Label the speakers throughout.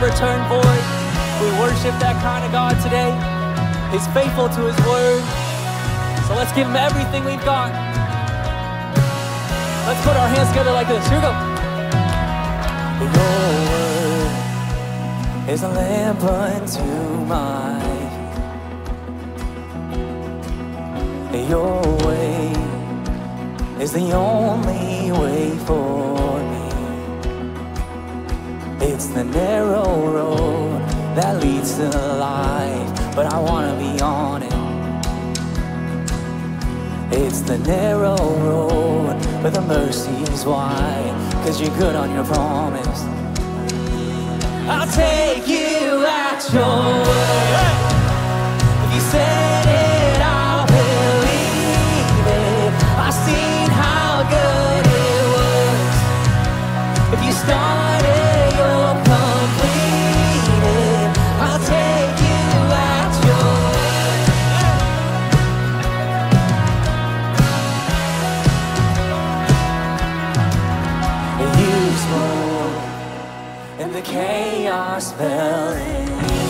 Speaker 1: return void. We worship that kind of God today. He's faithful to his word. So let's give him everything we've got. Let's put our hands together like this. Here we go. Your word is a lamp unto my feet. Your way is the only way for me. It's the narrow road that leads to life, but I want to be on it. It's the narrow road, but the mercy's wide, 'cause you're good on your promise. I'll take you at your word. If you said it, I'll believe it. I've seen how good it was. If you started, you'll complete it. I'll take you at your word. You spoke and the chaos fell in.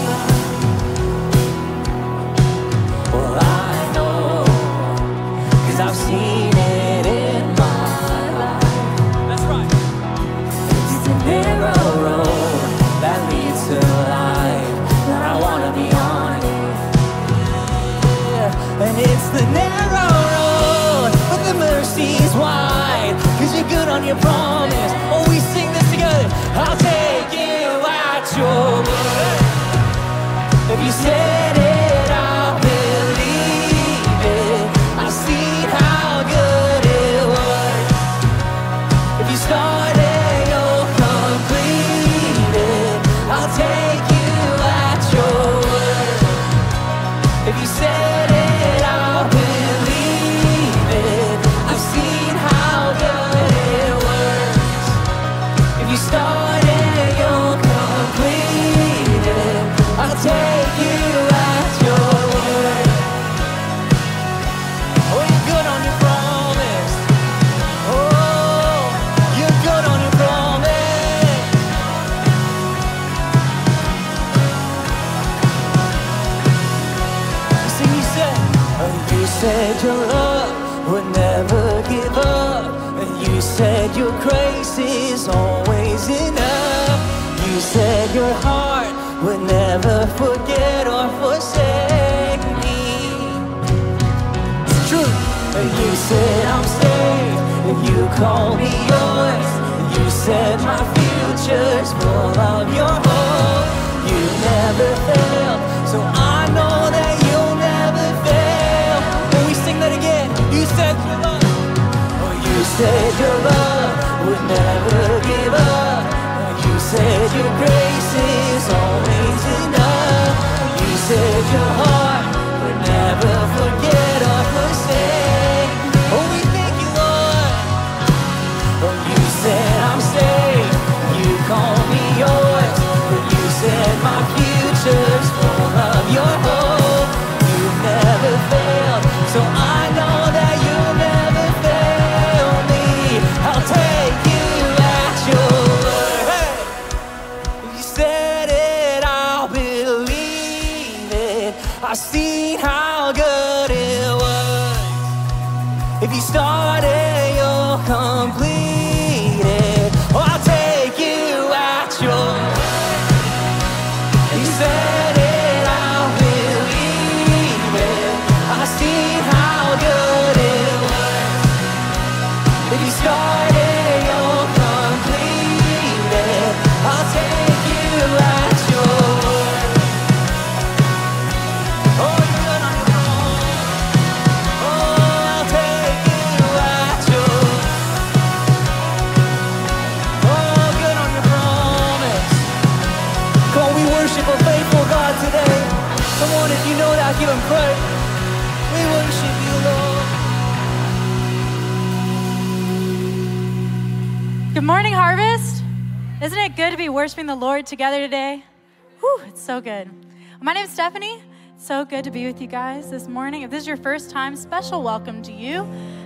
Speaker 1: Well, I know, 'cause I've seen it in my life. That's right. It's the narrow road that leads to life, but I wanna be on it. Yeah. And it's the narrow road, but the mercy's wide, 'cause you're good on your promise. Oh, we sing this together. I'll take you at your word. If you said it, I'll believe it. I've seen how good it was. If you started, you'll complete it. I'll take you at your word. If you said it, I'll believe it. I've seen how good it works. If you started, you'll complete it. I'll take you at your word. Oh, you're good on your promise. Oh, you're good on your promise. See, you said your love would never give up. And you said your grace is always enough. You said your heart would never forget or forsake me. It's true. And you said I'm saved, and you call me yours. And you said my future's full of your hope. You never failed, so I know that you'll never fail. When we sing that again, you said your love. Oh, you said your love would never give up. You said your grace is always enough. You said your heart would never forget or forsake. Oh, we thank you, Lord. Oh, you said I'm saved. You call me yours. But you said my future's full of your hope. You've never failed, so I know that you'll never fail me. I'll take you at your word. Hey! If you said it, I'll believe it. I've seen how good it was. If you started, you'll complete it. Oh, I'll take you at your word. If you said it, I'll believe it. I've seen how good it was. If you started, you'll complete it. I'll take you at your word. Oh, you're good on your promise. Oh, I'll take you at your word. Oh, good on your promise. Come on, we worship a faithful God today. Come on, if you know that, give him praise. We worship you, Lord.
Speaker 2: Good morning, Harvest. Isn't it good to be worshiping the Lord together today? Whew, it's so good. My name is Stephanie. So good to be with you guys this morning. If this is your first time, special welcome to you.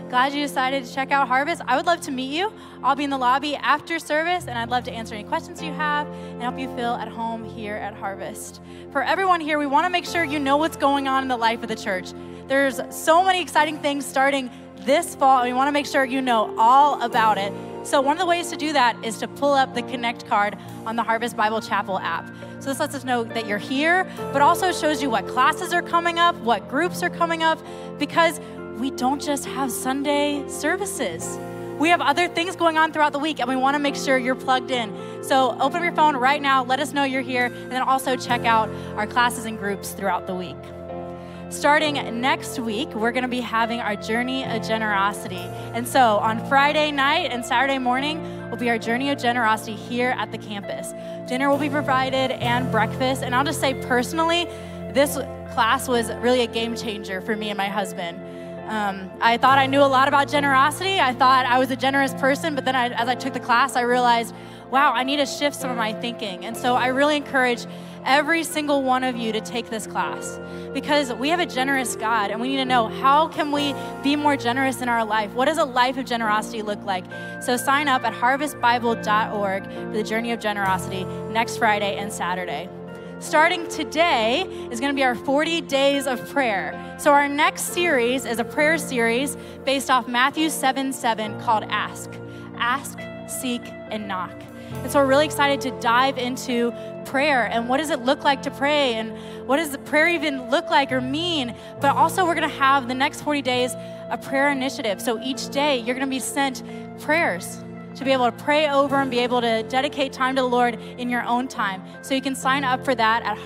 Speaker 2: Glad you decided to check out Harvest. I would love to meet you. I'll be in the lobby after service, and I'd love to answer any questions you have and help you feel at home here at Harvest. For everyone here, we want to make sure you know what's going on in the life of the church. There's so many exciting things starting this fall, and we want to make sure you know all about it. So one of the ways to do that is to pull up the Connect card on the Harvest Bible Chapel app. So this lets us know that you're here, but also shows you what classes are coming up, what groups are coming up, because we don't just have Sunday services. We have other things going on throughout the week, and we want to make sure you're plugged in. So open up your phone right now, let us know you're here, and then also check out our classes and groups throughout the week. Starting next week, we're going to be having our Journey of Generosity. And so on Friday night and Saturday morning will be our Journey of Generosity here at the campus. Dinner will be provided and breakfast. And I'll just say personally, this class was really a game changer for me and my husband. I thought I knew a lot about generosity. I thought I was a generous person, but then as I took the class, I realized, wow, I need to shift some of my thinking. And so I really encourage every single one of you to take this class, because we have a generous God, and we need to know, how can we be more generous in our life? What does a life of generosity look like? So sign up at harvestbible.org for the Journey of Generosity next Friday and Saturday. Starting today is going to be our 40 days of prayer. So our next series is a prayer series based off Matthew 7:7 called Ask. Ask, seek, and knock. And so we're really excited to dive into prayer and what does it look like to pray, and what does the prayer even look like or mean. But also we're going to have the next 40 days a prayer initiative. So each day you're going to be sent prayers to be able to pray over and be able to dedicate time to the Lord in your own time. So you can sign up for that at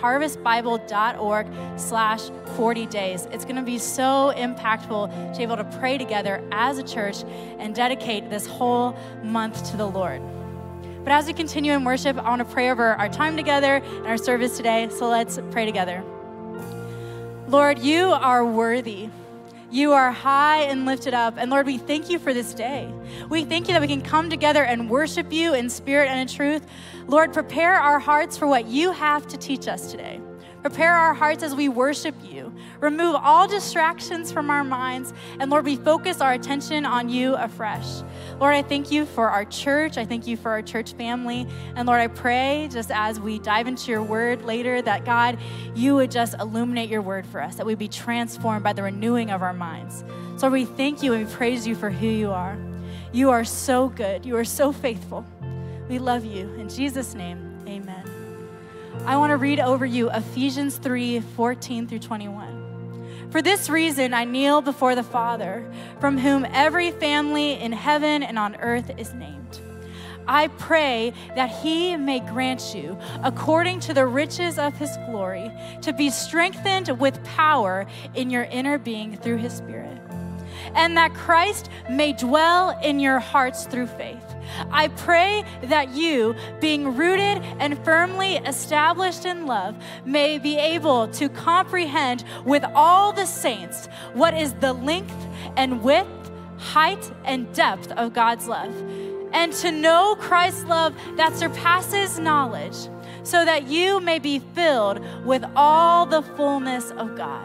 Speaker 2: harvestbible.org/40 days. It's going to be so impactful to be able to pray together as a church and dedicate this whole month to the Lord. But as we continue in worship, I want to pray over our time together and our service today. So let's pray together. Lord, you are worthy. You are high and lifted up. And Lord, we thank you for this day. We thank you that we can come together and worship you in spirit and in truth. Lord, prepare our hearts for what you have to teach us today. Prepare our hearts as we worship you. Remove all distractions from our minds. And Lord, we focus our attention on you afresh. Lord, I thank you for our church. I thank you for our church family. And Lord, I pray just as we dive into your word later that God, you would just illuminate your word for us, that we'd be transformed by the renewing of our minds. So we thank you and we praise you for who you are. You are so good. You are so faithful. We love you. In Jesus' name, amen. I want to read over you Ephesians 3:14-21. For this reason, I kneel before the Father, from whom every family in heaven and on earth is named. I pray that he may grant you, according to the riches of his glory, to be strengthened with power in your inner being through his Spirit, and that Christ may dwell in your hearts through faith. I pray that you, being rooted and firmly established in love, may be able to comprehend with all the saints what is the length and width, height and depth of God's love, and to know Christ's love that surpasses knowledge, so that you may be filled with all the fullness of God.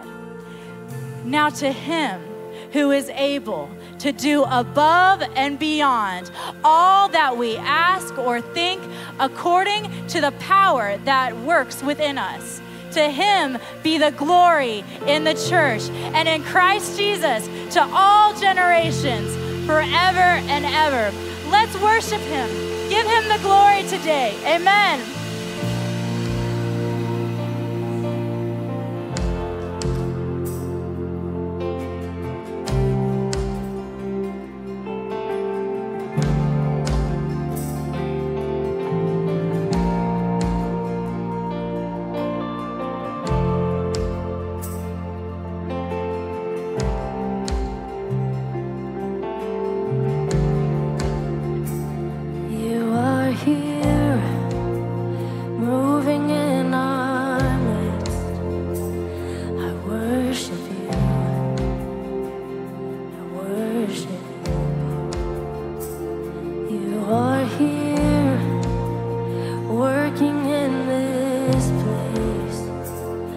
Speaker 2: Now to him who is able to do above and beyond all that we ask or think, according to the power that works within us. To him be the glory in the church and in Christ Jesus to all generations, forever and ever. Let's worship him. Give him the glory today. Amen.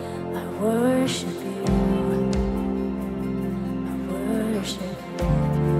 Speaker 3: worship you.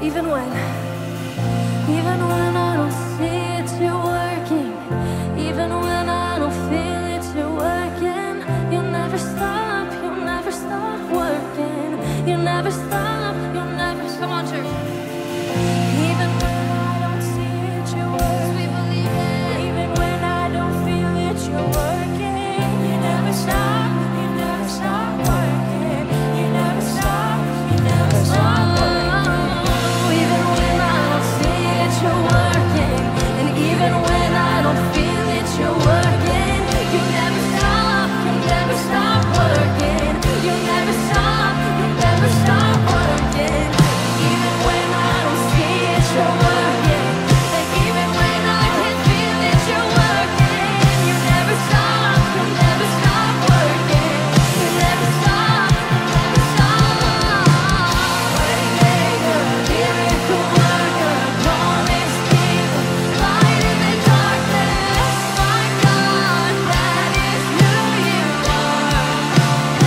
Speaker 1: Even when I don't see it, you're working. Even when I don't feel it, you're working. You never stop working. You never stop, you'll never stop. Come on, church. Even when I don't see it, you're working. We believe it. Even when I don't feel it, you're working. You never stop working. You never stop working. Even when I don't see it, you're working. And even when I don't feel it, you're working. You never stop working. You never stop working. Even when I don't see it, you're working. And even when I can't feel it, you're working. You never stop working. You never stop. Waymaker, miracle worker, promise keeper, light in the darkness, my God, that is who you are.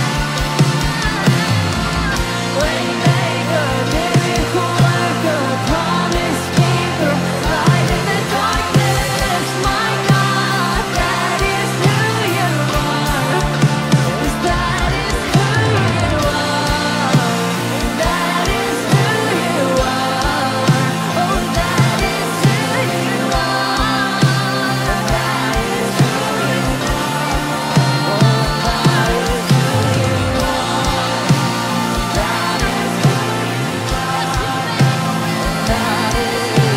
Speaker 1: Waymaker, miracle worker, promise keeper, light in the darkness, my God, that is who you are. 'Cause that is who you are. That is who you are. Oh, that is who you are. That is who you are. Oh, that is who you are. That is who you are. That is who you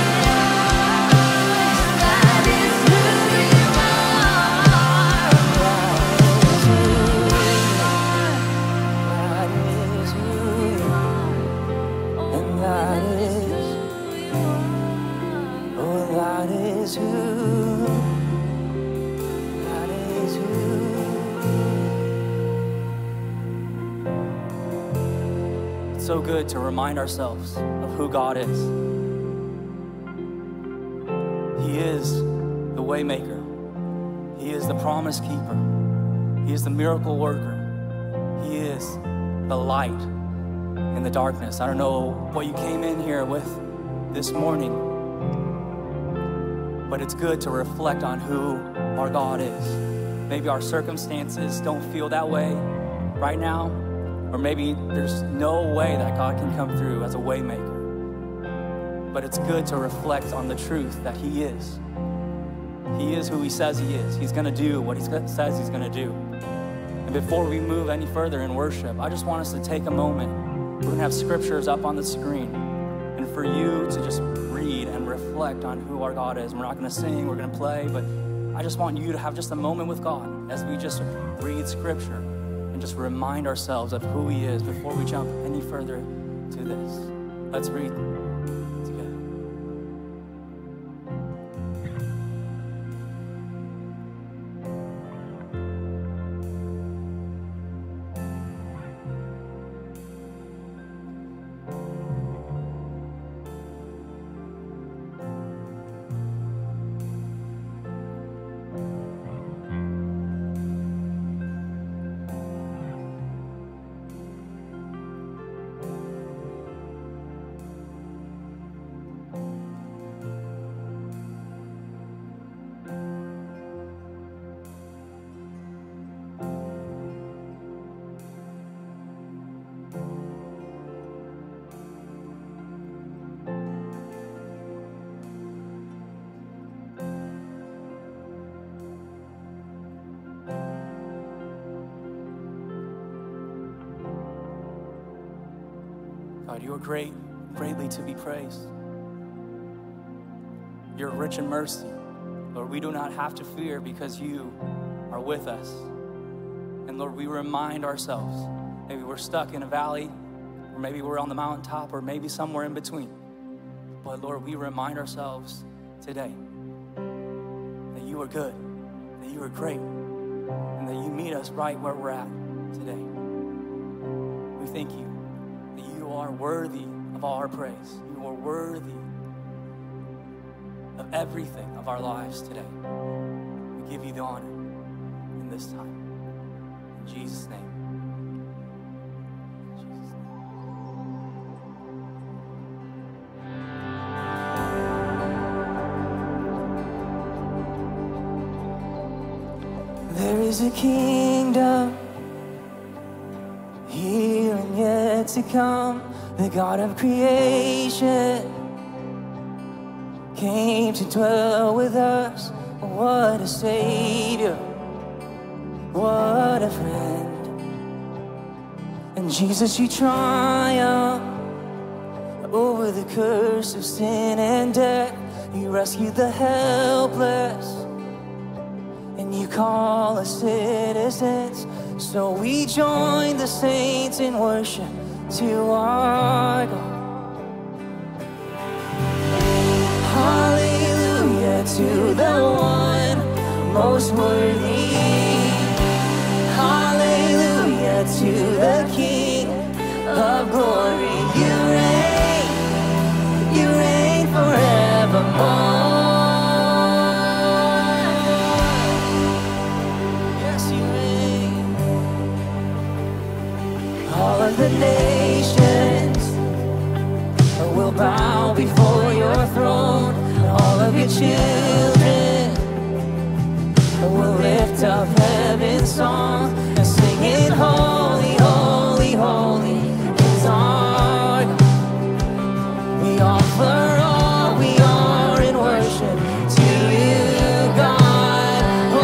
Speaker 3: It's so good to remind ourselves of who God is. He is the waymaker. He is the promise keeper. He is the miracle worker. He is the light in the darkness. I don't know what you came in here with this morning, but it's good to reflect on who our God is. Maybe our circumstances don't feel that way right now, or maybe there's no way that God can come through as a waymaker. But it's good to reflect on the truth that He is. He is who He says He is. He's gonna do what He says He's gonna do. And before we move any further in worship, I just want us to take a moment. We're gonna have scriptures up on the screen, and for you to just read and reflect on who our God is. We're not gonna sing, we're gonna play, but I just want you to have just a moment with God as we just read scripture and just remind ourselves of who He is before we jump any further to this. Let's read together. God, you are great, greatly to be praised. You're rich in mercy. Lord, we do not have to fear because you are with us. And Lord, we remind ourselves, maybe we're stuck in a valley, or maybe we're on the mountaintop, or maybe somewhere in between. But Lord, we remind ourselves today that you are good, that you are great, and that you meet us right where we're at today. We thank you that you are worthy of all our praise. You are worthy of everything of our lives today. We give you the honor in this time. In Jesus' name. In Jesus' name.
Speaker 1: is a kingdom here and yet to come. The God of creation came to dwell with us. What a Savior, what a friend. And Jesus, you triumph over the curse of sin and death. You rescued the helpless, and you call us citizens. So we join the saints in worship to our God. Hallelujah to the one most worthy. Hallelujah to the King of glory. You reign forevermore. Yes, you reign. All of the nations will bow before your throne. All of your children will lift up heaven's song and sing it, holy, holy, holy is our God. We offer all we are in worship to you, God. Oh,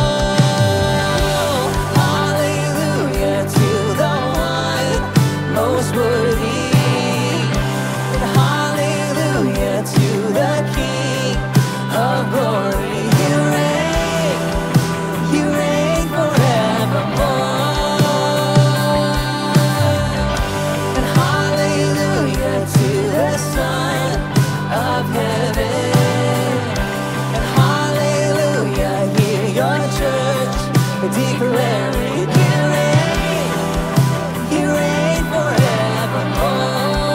Speaker 1: hallelujah to the one most worthy. And hallelujah to the King of glory. You reign forevermore. And hallelujah to the Son of heaven. And hallelujah, hear your church declaring, you reign forevermore.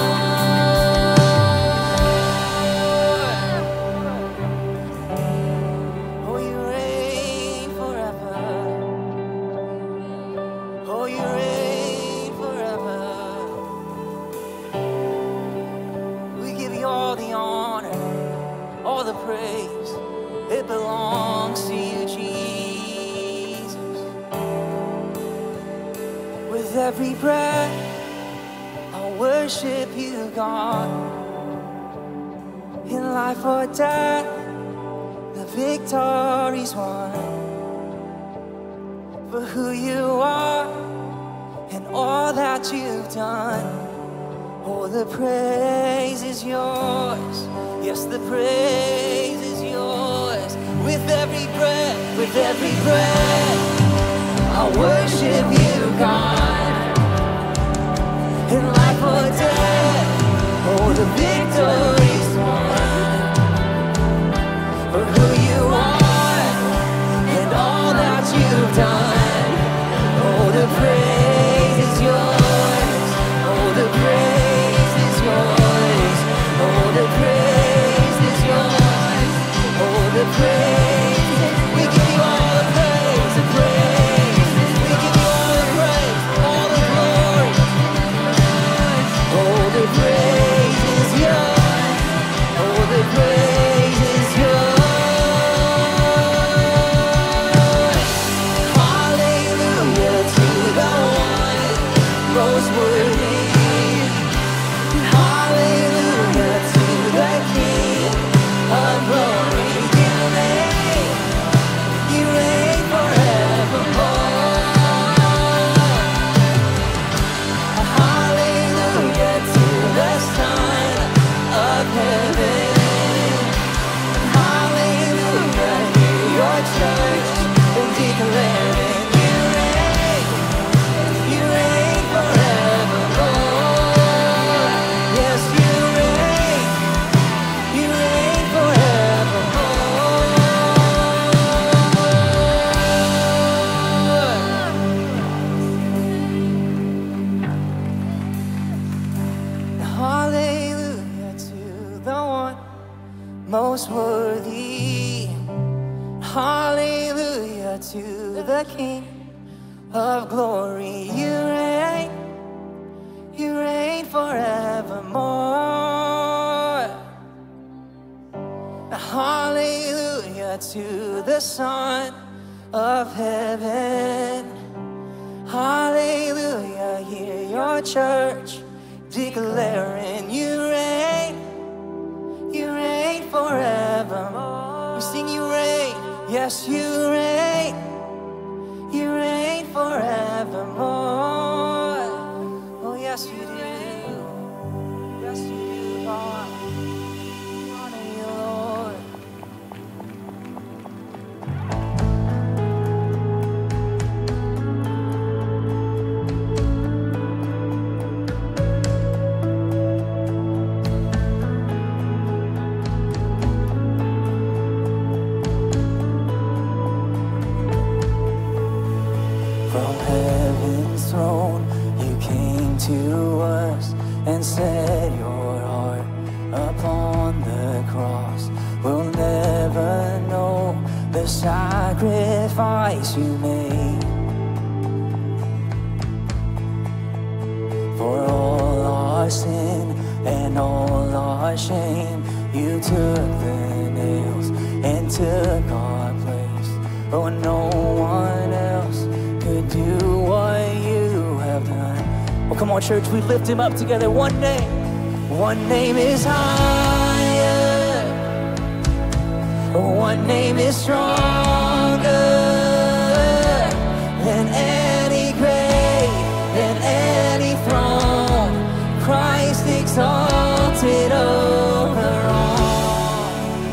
Speaker 1: Oh, you reign forever. Oh, you reign forever. We give you all the honor, all the praise. It belongs to you, Jesus. With every breath, I'll worship you, God. In life or death, the victory's won. For who you are and all that you've done. Oh, the praise is yours. Yes, the praise is yours. With every breath, I'll worship you, God. In life or death, oh, the victory's won. For who you are and all that you've done. Oh, the praise is yours. Oh, the praise is yours. Oh, the praise is yours. Oh, the praise. We give you all the praise, the praise. We give you all the praise, all the glory. Oh, the praise is yours. Oh, the praise is yours. Hallelujah to the one most worthy. Hallelujah to the King of glory. You reign forevermore. Hallelujah to the Son of heaven. Hallelujah, hear your church declaring, you reign forevermore. Yes, you reign forevermore. Hallelujah to the one most worthy. Hallelujah to the King of glory. You reign forevermore. Hallelujah to the Son of heaven. a church declaring you reign forevermore. We sing you reign, yes you reign forevermore. Oh yes you do, yes you do, God. Honor you, Lord. From heaven's throne you came to us and set your heart upon the cross. We'll never know the sacrifice you made. For all our sin and all our shame, you took the nails and took our place. Oh, no one else could do what you have done. Well, come on, church, we lift him up together. One name is higher. One name is stronger than any grave, than any throne. Christ exalted over all.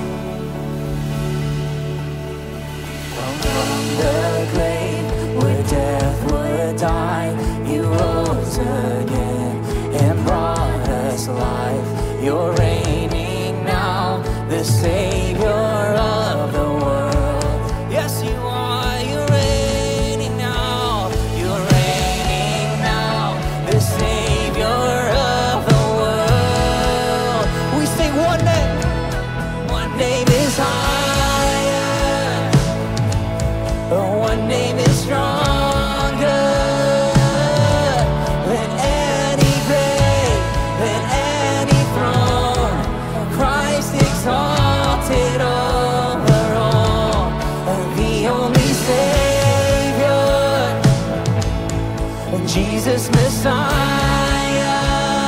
Speaker 1: From the grave where death would die, you rose again and brought us life. You're reigning now, the Savior of the world. Yes, you are. You're reigning now. You're reigning now, the Savior of the world. We sing one name. One name is higher. One name is stronger than any grave, than any throne. Christ exalted over all, the only Savior, Jesus Messiah.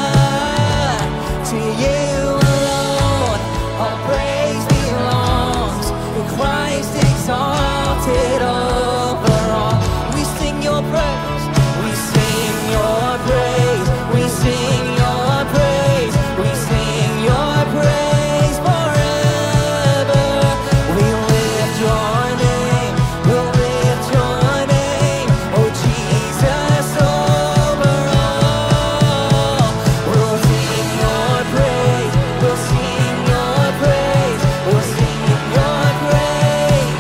Speaker 1: To you alone all praise belongs. Christ exalted over all. We sing your praise, we sing your praise, we sing your praise, we sing your praise forever. We lift your name, we'll lift your name, oh Jesus over all. We'll sing your praise, we'll sing your praise, we'll sing your praise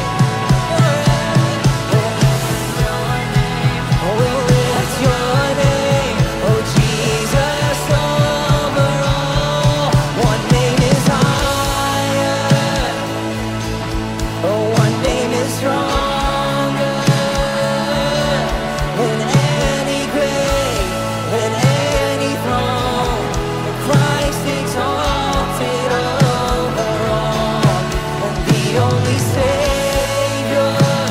Speaker 1: forever. We'll lift your name, oh Jesus over all. One name is higher, oh one name is stronger than any grave, than any throne. Christ exalted over all, and the only Savior,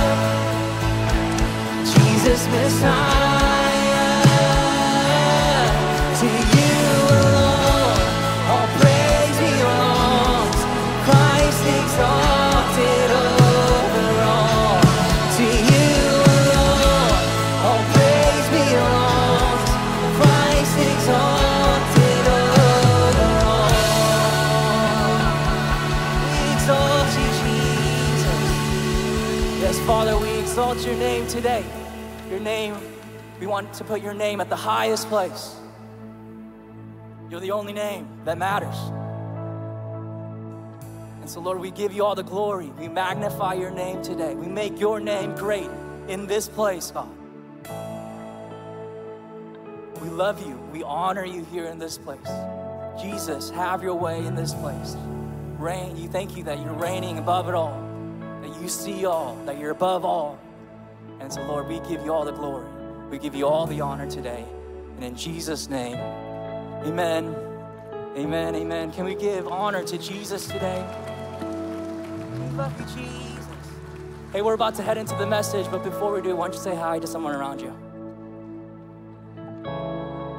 Speaker 1: Jesus Messiah. To you alone all praise belongs. Christ exalted over all. To you alone all praise belongs. Christ exalted over all. We exalt you, Jesus. Yes, Father, we exalt your name today. Your name, we want to put your name at the highest place. You're the only name that matters. And so, Lord, we give you all the glory. We magnify your name today. We make your name great in this place, God. We love you. We honor you here in this place. Jesus, have your way in this place. Reign. You thank you that you're reigning above it all, that you see all, that you're above all. And so, Lord, we give you all the glory. We give you all the honor today. And in Jesus' name, amen, amen, amen. Can we give honor to Jesus today? We love you, Jesus. Hey, we're about to head into the message, but before we do, why don't you say hi to someone around you?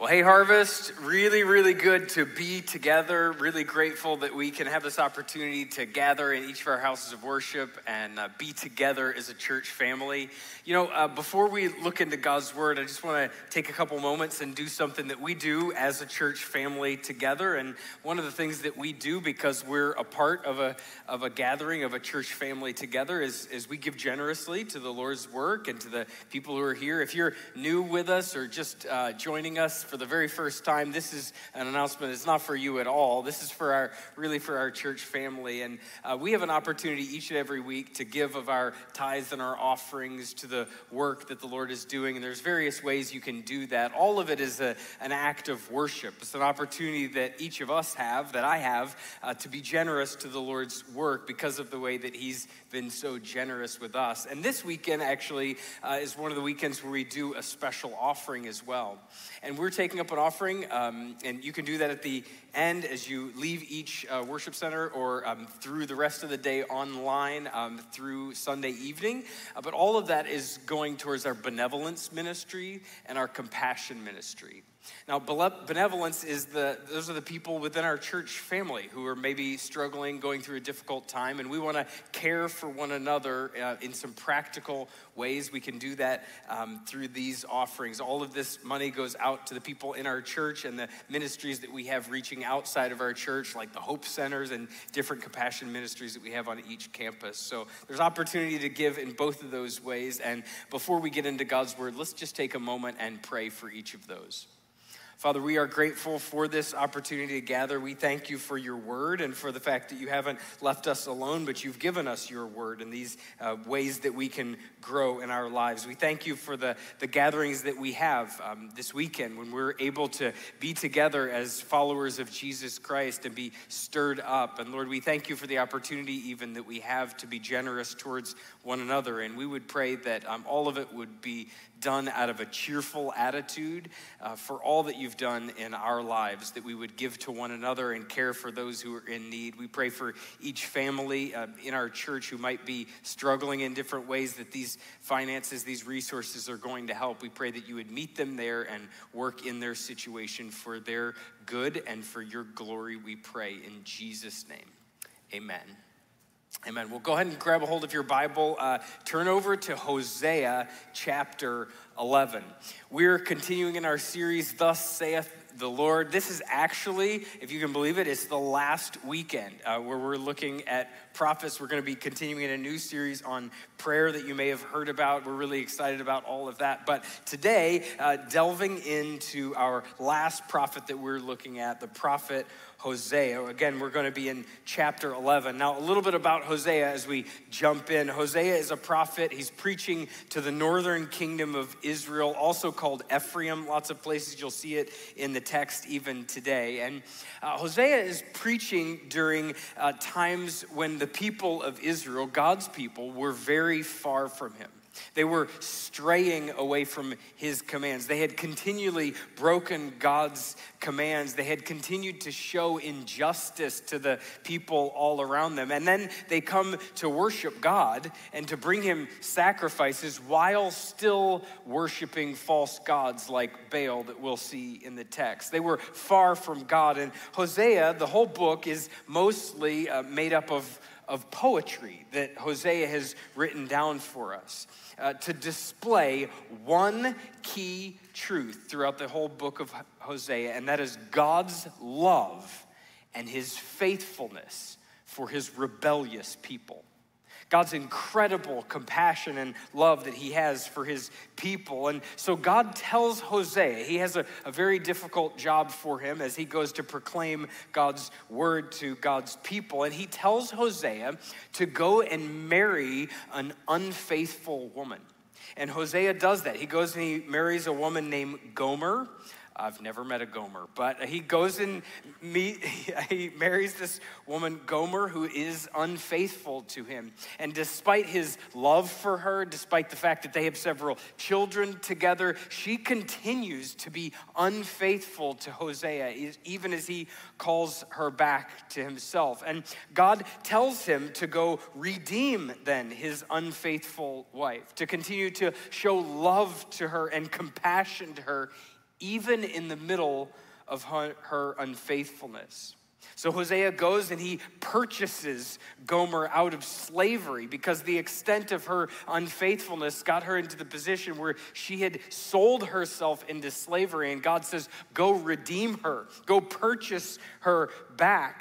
Speaker 4: Well, hey, Harvest, really, really good to be together. Really grateful that we can have this opportunity to gather in each of our houses of worship and be together as a church family. You know, before we look into God's word, I just want to take a couple moments and do something that we do as a church family together. And one of the things that we do, because we're a part of a gathering of a church family together, is we give generously to the Lord's work and to the people who are here. If you're new with us or just joining us for the very first time, this is an announcement. It's not for you at all. This is for our church family. And we have an opportunity each and every week to give of our tithes and our offerings to the work that the Lord is doing. And there's various ways you can do that. All of it is an act of worship. It's an opportunity that each of us have, that I have, to be generous to the Lord's work because of the way that he's been so generous with us. And this weekend actually is one of the weekends where we do a special offering as well. And we're taking up an offering, and you can do that at the end as you leave each worship center or through the rest of the day online through Sunday evening. But all of that is going towards our benevolence ministry and our compassion ministry. Now, benevolence those are the people within our church family who are maybe struggling, going through a difficult time, and we want to care for one another in some practical ways. We can do that through these offerings. All of this money goes out to the people in our church and the ministries that we have reaching outside of our church, like the Hope Centers and different compassion ministries that we have on each campus. So there's opportunity to give in both of those ways. And before we get into God's word, let's just take a moment and pray for each of those. Father, we are grateful for this opportunity to gather. We thank you for your word and for the fact that you haven't left us alone, but you've given us your word and these ways that we can grow in our lives. We thank you for the gatherings that we have this weekend when we're able to be together as followers of Jesus Christ and be stirred up. And Lord, we thank you for the opportunity even that we have to be generous towards one another. And we would pray that all of it would be done out of a cheerful attitude for all that you've done in our lives, that we would give to one another and care for those who are in need. We pray for each family in our church who might be struggling in different ways, that these finances, these resources are going to help. We pray that you would meet them there and work in their situation for their good and for your glory, we pray in Jesus' name. Amen. Amen. Well, go ahead and grab a hold of your Bible. Turn over to Hosea chapter 11. We're continuing in our series, Thus Saith the Lord. This is actually, if you can believe it, it's the last weekend where we're looking at prophets. We're going to be continuing in a new series on prayer that you may have heard about. We're really excited about all of that. But today, delving into our last prophet that we're looking at, the prophet Hosea. Again, we're going to be in chapter 11. Now, a little bit about Hosea as we jump in. Hosea is a prophet. He's preaching to the northern kingdom of Israel, also called Ephraim. Lots of places you'll see it in the text even today. And Hosea is preaching during times when the people of Israel, God's people, were very far from him. They were straying away from his commands. They had continually broken God's commands. They had continued to show injustice to the people all around them. And then they come to worship God and to bring him sacrifices while still worshiping false gods like Baal that we'll see in the text. They were far from God. And Hosea, the whole book, is mostly made up of poetry that Hosea has written down for us to display one key truth throughout the whole book of Hosea, and that is God's love and his faithfulness for his rebellious people. God's incredible compassion and love that he has for his people. And so God tells Hosea, he has a very difficult job for him as he goes to proclaim God's word to God's people. And he tells Hosea to go and marry an unfaithful woman. And Hosea does that. He goes and he marries a woman named Gomer. I've never met a Gomer, but he goes and he marries this woman, Gomer, who is unfaithful to him. And despite his love for her, despite the fact that they have several children together, she continues to be unfaithful to Hosea, even as he calls her back to himself. And God tells him to go redeem then his unfaithful wife, to continue to show love to her and compassion to her, even in the middle of her unfaithfulness. So Hosea goes and he purchases Gomer out of slavery because the extent of her unfaithfulness got her into the position where she had sold herself into slavery. And God says, go redeem her, go purchase her back.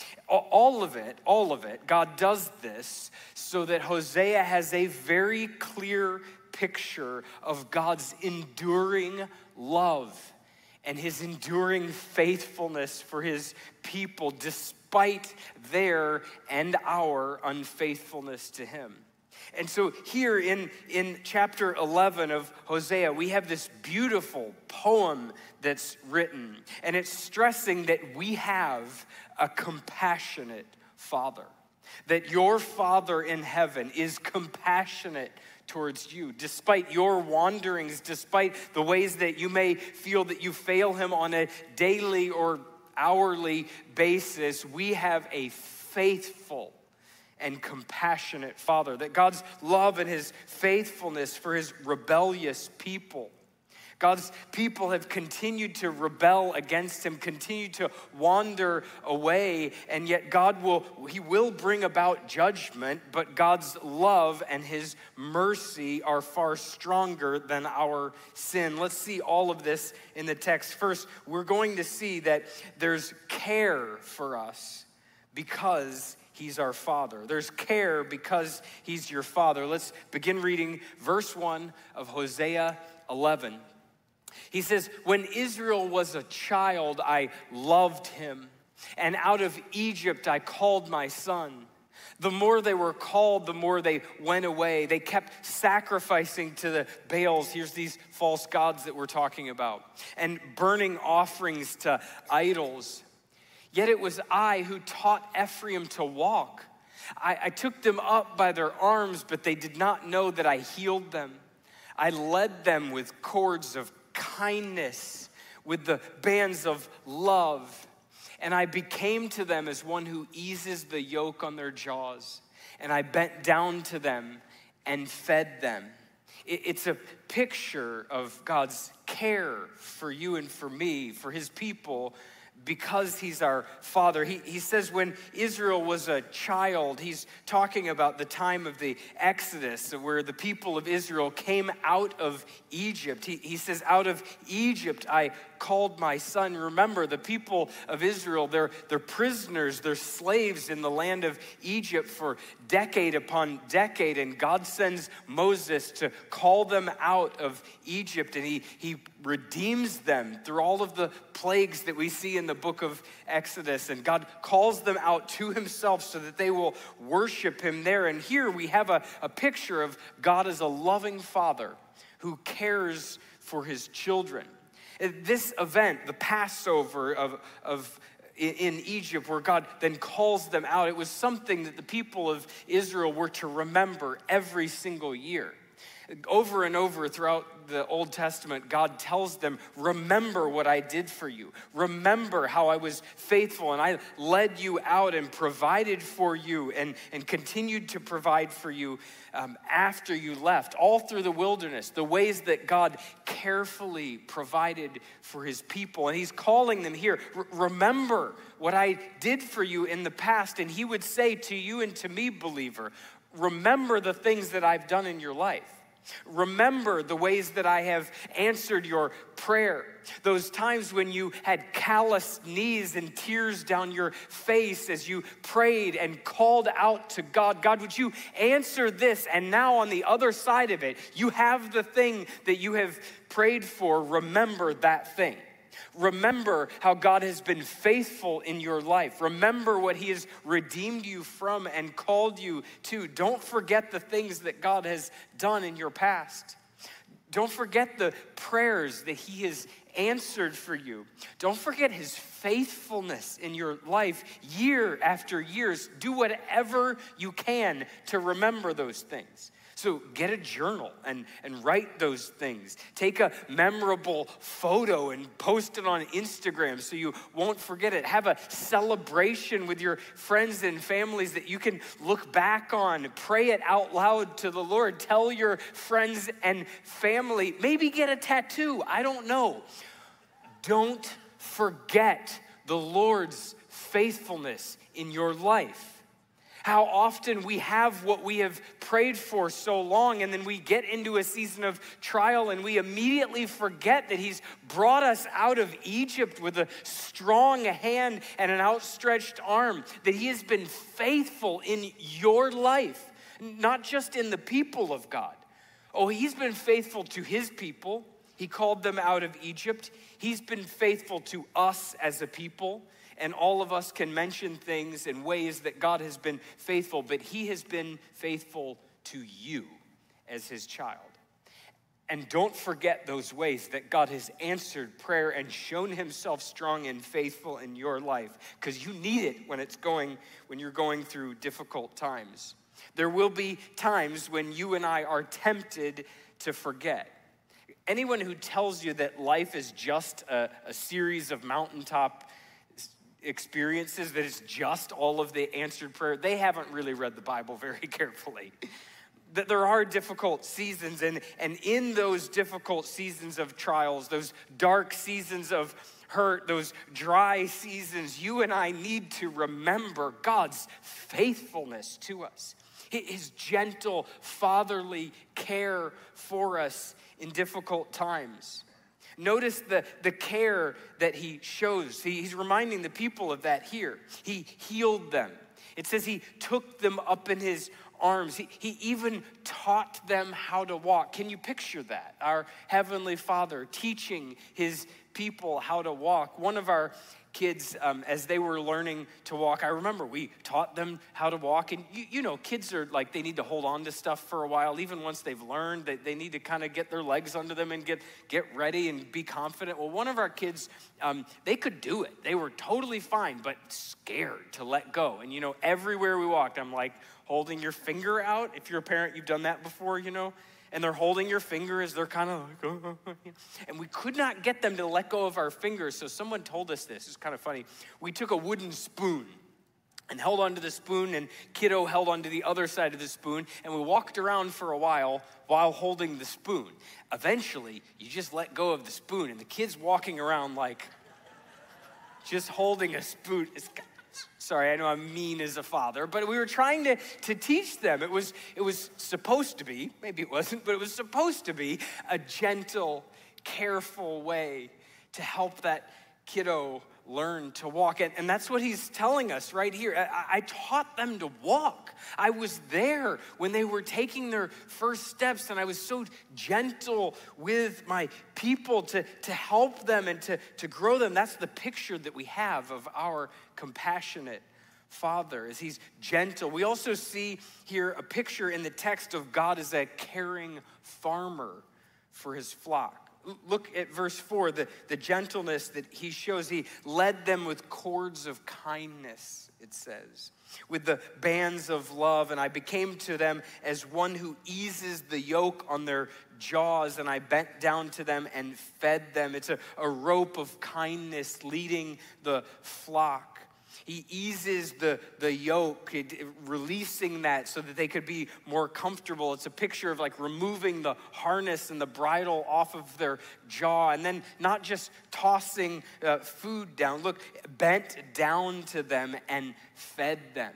Speaker 4: All of it, God does this so that Hosea has a very clear picture of God's enduring love and his enduring faithfulness for his people despite their and our unfaithfulness to him. And so here in chapter 11 of Hosea, we have this beautiful poem that's written, and it's stressing that we have a compassionate Father, that your Father in heaven is compassionate towards you. Despite your wanderings, despite the ways that you may feel that you fail him on a daily or hourly basis, we have a faithful and compassionate Father, that God's love and his faithfulness for his rebellious people. God's people have continued to rebel against him, continued to wander away, and yet he will bring about judgment, but God's love and his mercy are far stronger than our sin. Let's see all of this in the text. First, we're going to see that there's care for us because he's our Father. There's care because he's your Father. Let's begin reading verse 1 of Hosea 11. He says, when Israel was a child, I loved him, and out of Egypt I called my son. The more they were called, the more they went away. They kept sacrificing to the Baals. Here's these false gods that we're talking about, and burning offerings to idols. Yet it was I who taught Ephraim to walk. I took them up by their arms, but they did not know that I healed them. I led them with cords of kindness, with the bands of love. And I became to them as one who eases the yoke on their jaws. And I bent down to them and fed them. It's a picture of God's care for you and for me, for his people, because he's our Father. He says when Israel was a child, he's talking about the time of the Exodus, where the people of Israel came out of Egypt. He says, out of Egypt I called my son. Remember, the people of Israel, they're prisoners, they're slaves in the land of Egypt for decade upon decade, and God sends Moses to call them out of Egypt, and he redeems them through all of the plagues that we see in the book of Exodus, and God calls them out to himself so that they will worship him there. And here we have a picture of God as a loving Father who cares for his children. This event, the Passover in Egypt, where God then calls them out, it was something that the people of Israel were to remember every single year. Over and over throughout the Old Testament, God tells them, remember what I did for you. Remember how I was faithful and I led you out and provided for you and continued to provide for you after you left. All through the wilderness, the ways that God carefully provided for his people. And he's calling them here, remember what I did for you in the past. And he would say to you and to me, believer, remember the things that I've done in your life. Remember the ways that I have answered your prayer. Those times when you had calloused knees and tears down your face as you prayed and called out to God. God, would you answer this? And now on the other side of it, you have the thing that you have prayed for. Remember that thing. Remember how God has been faithful in your life. Remember what he has redeemed you from and called you to. Don't forget the things that God has done in your past. Don't forget the prayers that he has answered for you. Don't forget his faithfulness in your life year after year. Do whatever you can to remember those things. So get a journal and write those things. Take a memorable photo and post it on Instagram so you won't forget it. Have a celebration with your friends and families that you can look back on. Pray it out loud to the Lord. Tell your friends and family. Maybe get a tattoo. I don't know. Don't forget the Lord's faithfulness in your life. How often we have what we have prayed for so long, and then we get into a season of trial and we immediately forget that he's brought us out of Egypt with a strong hand and an outstretched arm, that he has been faithful in your life, not just in the people of God. Oh, he's been faithful to his people. He called them out of Egypt. He's been faithful to us as a people. And all of us can mention things in ways that God has been faithful, but he has been faithful to you as his child. And don't forget those ways that God has answered prayer and shown himself strong and faithful in your life, because you need it when you're going through difficult times. There will be times when you and I are tempted to forget. Anyone who tells you that life is just a series of mountaintop experiences, that it's just all of the answered prayer, they haven't really read the Bible very carefully. That there are difficult seasons, and in those difficult seasons of trials, those dark seasons of hurt, those dry seasons, you and I need to remember God's faithfulness to us, his gentle, fatherly care for us in difficult times. Notice the care that he shows. He's reminding the people of that here. He healed them. It says he took them up in his arms. He even taught them how to walk. Can you picture that? Our Heavenly Father teaching his people how to walk. One of our kids, as they were learning to walk, I remember we taught them how to walk. And you know, kids are like, they need to hold on to stuff for a while. Even once they've learned, they need to kind of get their legs under them and get ready and be confident. Well, one of our kids, they could do it. They were totally fine, but scared to let go. And you know, everywhere we walked, I'm like, holding your finger out. If you're a parent, you've done that before, you know. And they're holding your finger as they're kind of like, and we could not get them to let go of our fingers. So someone told us this. It's kind of funny. We took a wooden spoon and held onto the spoon, and kiddo held onto the other side of the spoon, and we walked around for a while holding the spoon. Eventually, you just let go of the spoon, and the kid's walking around like just holding a spoon. Sorry, I know I'm mean as a father, but we were trying to teach them. It was supposed to be, maybe it wasn't, but it was supposed to be a gentle, careful way to help that kiddo learn to walk. And that's what he's telling us right here. I taught them to walk. I was there when they were taking their first steps, and I was so gentle with my people to help them and to grow them. That's the picture that we have of our compassionate Father, as he's gentle. We also see here a picture in the text of God as a caring farmer for his flock. Look at verse 4, the gentleness that he shows. He led them with cords of kindness, it says, with the bands of love. And I became to them as one who eases the yoke on their jaws, and I bent down to them and fed them. It's a rope of kindness leading the flock. He eases the yoke, releasing that so that they could be more comfortable. It's a picture of like removing the harness and the bridle off of their jaw, and then not just tossing food down. Look, bent down to them and fed them.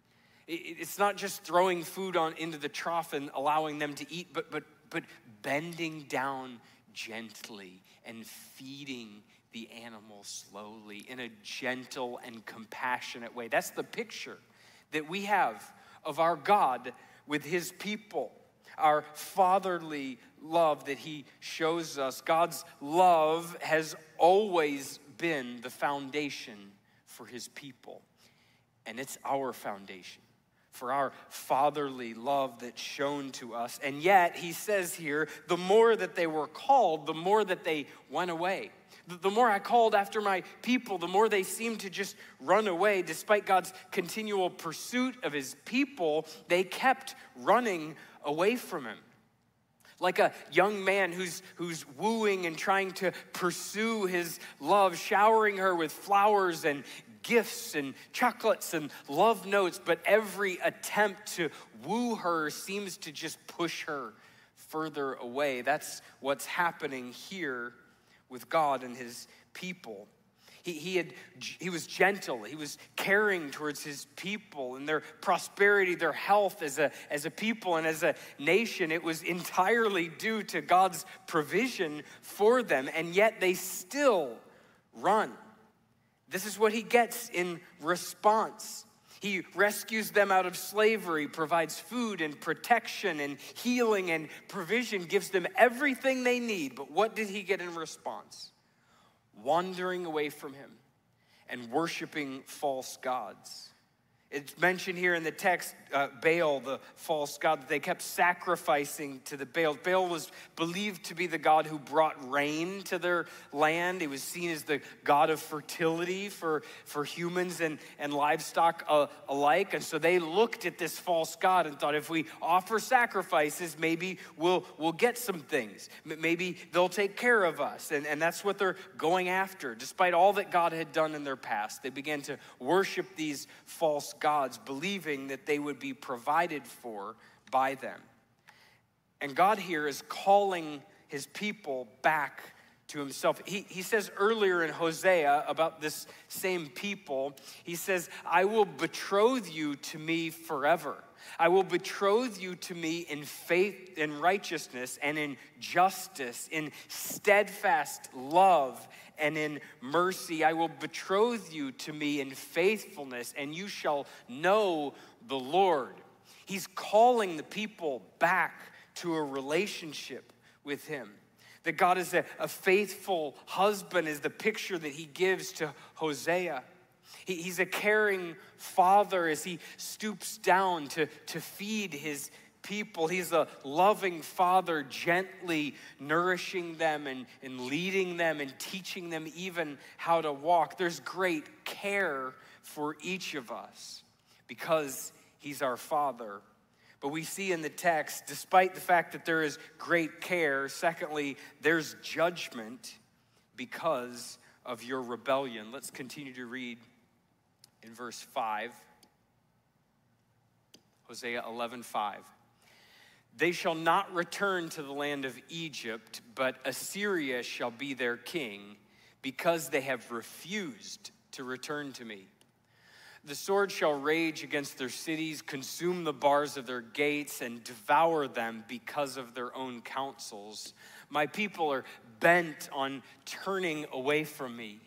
Speaker 4: It's not just throwing food into the trough and allowing them to eat, but bending down gently and feeding the animal slowly in a gentle and compassionate way. That's the picture that we have of our God with his people, our fatherly love that he shows us. God's love has always been the foundation for his people, and it's our foundation for our fatherly love that's shown to us. And yet, he says here, the more that they were called, the more that they went away. The more I called after my people, the more they seemed to just run away. Despite God's continual pursuit of his people, they kept running away from him. Like a young man who's wooing and trying to pursue his love, showering her with flowers and gifts and chocolates and love notes, but every attempt to woo her seems to just push her further away. That's what's happening here with God and his people. He was gentle. He was caring towards his people and their prosperity, their health as a people and as a nation. It was entirely due to God's provision for them, and yet they still run. This is what he gets in response. He rescues them out of slavery, provides food and protection and healing and provision, gives them everything they need. But what did he get in response? Wandering away from him and worshiping false gods. It's mentioned here in the text, Baal, the false god, that they kept sacrificing to the Baal. Baal was believed to be the god who brought rain to their land. He was seen as the god of fertility for humans and livestock alike. And so they looked at this false god and thought, if we offer sacrifices, maybe we'll get some things. Maybe they'll take care of us. And that's what they're going after. Despite all that God had done in their past, they began to worship these false gods, believing that they would be provided for by them. And God here is calling his people back to himself. He says earlier in Hosea about this same people, he says, I will betroth you to me forever. I will betroth you to me in faith, in righteousness, and in justice, in steadfast love, and in mercy. I will betroth you to me in faithfulness, and you shall know the Lord. He's calling the people back to a relationship with him. That God is a faithful husband is the picture that he gives to Hosea. He's a caring father as he stoops down to feed his people. He's a loving father, gently nourishing them and leading them and teaching them even how to walk. There's great care for each of us because he's our father. But we see in the text, despite the fact that there is great care, secondly, there's judgment because of your rebellion. Let's continue to read in verse 5, Hosea 11:5. They shall not return to the land of Egypt, but Assyria shall be their king, because they have refused to return to me. The sword shall rage against their cities, consume the bars of their gates, and devour them because of their own counsels. My people are bent on turning away from me.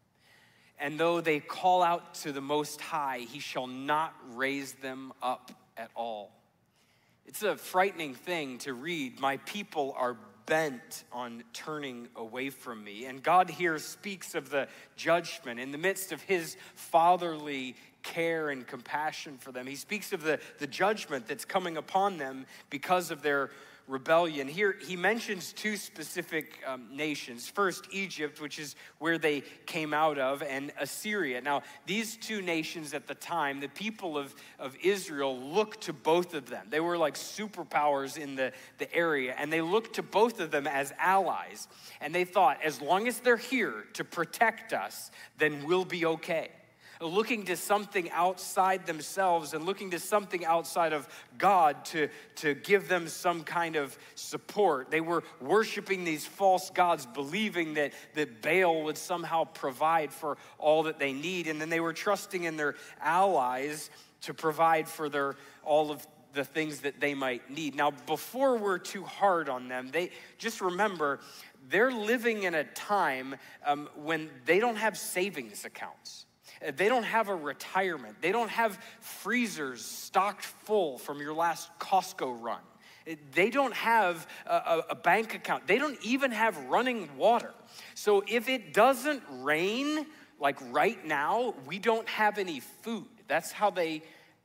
Speaker 4: And though they call out to the Most High, he shall not raise them up at all. It's a frightening thing to read. My people are bent on turning away from me. And God here speaks of the judgment in the midst of his fatherly care and compassion for them. He speaks of the judgment that's coming upon them because of their rebellion. Here he mentions two specific nations. First, Egypt, which is where they came out of, and Assyria. Now, these two nations at the time, the people of Israel looked to both of them. They were like superpowers in the area, and they looked to both of them as allies. And they thought, as long as they're here to protect us, then we'll be okay. Looking to something outside themselves and looking to something outside of God to give them some kind of support. They were worshiping these false gods, believing that Baal would somehow provide for all that they need. And then they were trusting in their allies to provide for all of the things that they might need. Now, before we're too hard on them, they just remember they're living in a time when they don't have savings accounts. They don't have a retirement. They don't have freezers stocked full from your last Costco run. They don't have a bank account. They don't even have running water. So if it doesn't rain, like right now, we don't have any food. That's how they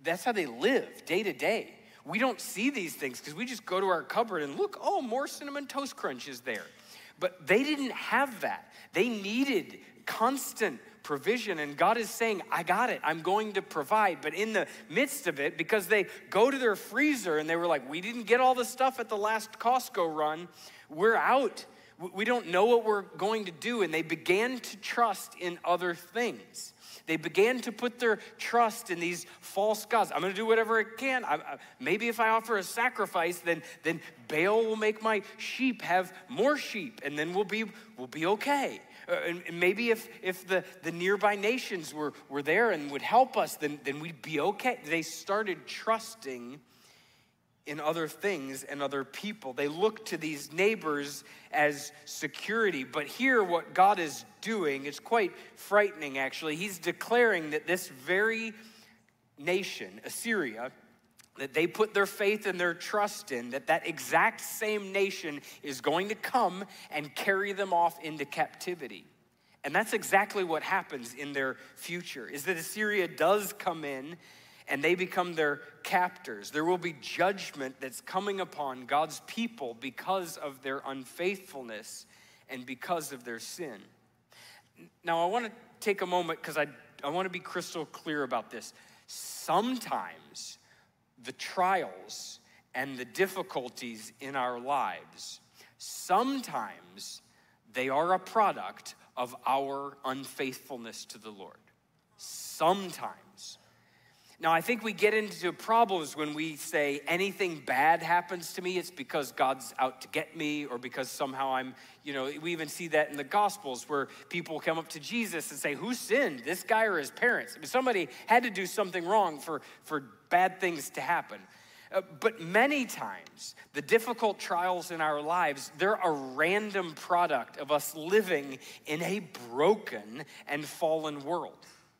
Speaker 4: live day to day. We don't see these things because we just go to our cupboard and look, oh, more Cinnamon Toast Crunch is there. But they didn't have that. They needed constant provision, and God is saying, I got it, I'm going to provide. But in the midst of it, because they go to their freezer and they were like, we didn't get all the stuff at the last Costco run, we're out. We don't know what we're going to do. And they began to trust in other things. They began to put their trust in these false gods. I'm going to do whatever I can. Maybe if I offer a sacrifice, then Baal will make my sheep have more sheep, and then we'll be okay. And maybe if the nearby nations were there and would help us, then we'd be okay. They started trusting in other things and other people. They looked to these neighbors as security. But here, what God is doing is quite frightening, actually. He's declaring that this very nation, Assyria, that they put their faith and their trust in, that exact same nation is going to come and carry them off into captivity. And that's exactly what happens in their future, is that Assyria does come in and they become their captors. There will be judgment that's coming upon God's people because of their unfaithfulness and because of their sin. Now, I want to take a moment because I want to be crystal clear about this. Sometimes the trials and the difficulties in our lives, sometimes they are a product of our unfaithfulness to the Lord. Sometimes. Now, I think we get into problems when we say anything bad happens to me, it's because God's out to get me, or because somehow I'm, we even see that in the Gospels where people come up to Jesus and say, who sinned, this guy or his parents? I mean, somebody had to do something wrong for bad things to happen. But many times, the difficult trials in our lives, they're a random product of us living in a broken and fallen world.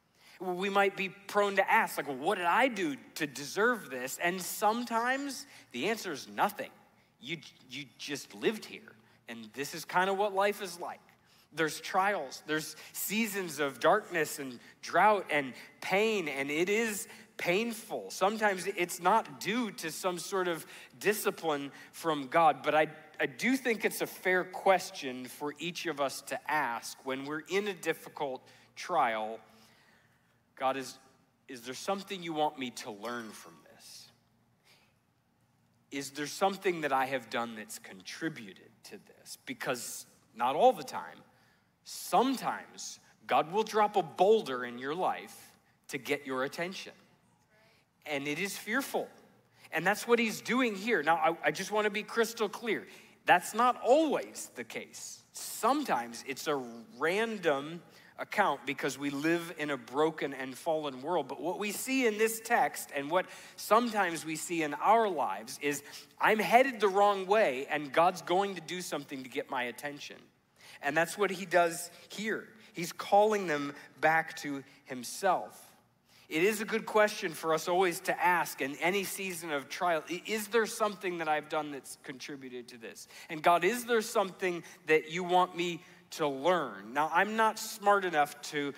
Speaker 4: We might be prone to ask, like, well, what did I do to deserve this? And sometimes the answer is nothing. You just lived here, and this is kind of what life is like. There's trials, there's seasons of darkness and drought and pain, and it is painful. Sometimes it's not due to some sort of discipline from God, but I do think it's a fair question for each of us to ask when we're in a difficult trial. God, is there something you want me to learn from this? Is there something that I have done that's contributed to this? Because not all the time, sometimes God will drop a boulder in your life to get your attention. And it is fearful. And that's what he's doing here. Now, I just want to be crystal clear. That's not always the case. Sometimes it's a random account because we live in a broken and fallen world. But what we see in this text and what sometimes we see in our lives is I'm headed the wrong way and God's going to do something to get my attention. And that's what he does here. He's calling them back to himself. It is a good question for us always to ask in any season of trial. Is there something that I've done that's contributed to this? And God, is there something that you want me to learn? Now, I'm not smart enough to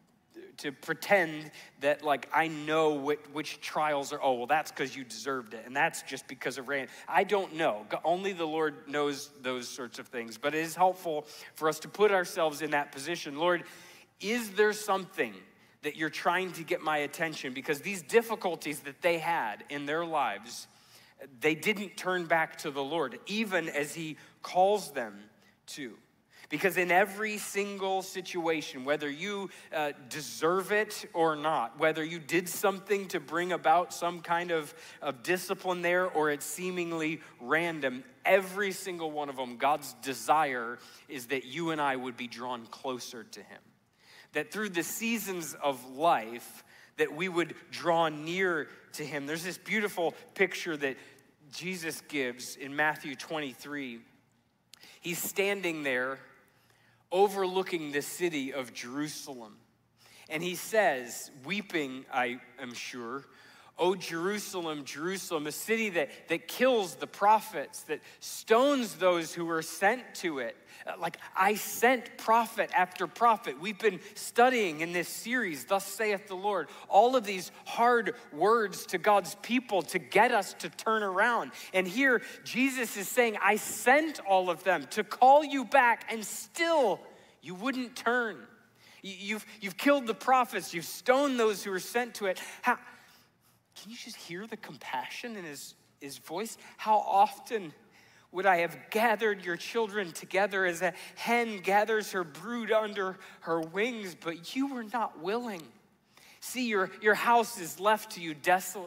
Speaker 4: pretend that like I know which trials are, oh, well, that's because you deserved it, and that's just because of rain. I don't know. Only the Lord knows those sorts of things. But it is helpful for us to put ourselves in that position. Lord, is there something that you're trying to get my attention? Because these difficulties that they had in their lives, they didn't turn back to the Lord, even as he calls them to. Because in every single situation, whether you deserve it or not, whether you did something to bring about some kind of discipline there or it's seemingly random, every single one of them, God's desire is that you and I would be drawn closer to him. That through the seasons of life, that we would draw near to him. There's this beautiful picture that Jesus gives in Matthew 23. He's standing there overlooking the city of Jerusalem. And he says, weeping, I am sure, "O Jerusalem, Jerusalem, a city that kills the prophets, that stones those who were sent to it. Like I sent prophet after prophet." We've been studying in this series, Thus Saith the Lord, all of these hard words to God's people to get us to turn around. And here Jesus is saying, I sent all of them to call you back, and still you wouldn't turn. You've killed the prophets, you've stoned those who were sent to it. Can you just hear the compassion in his voice? How often would I have gathered your children together as a hen gathers her brood under her wings, but you were not willing. See, your house is left to you desolate.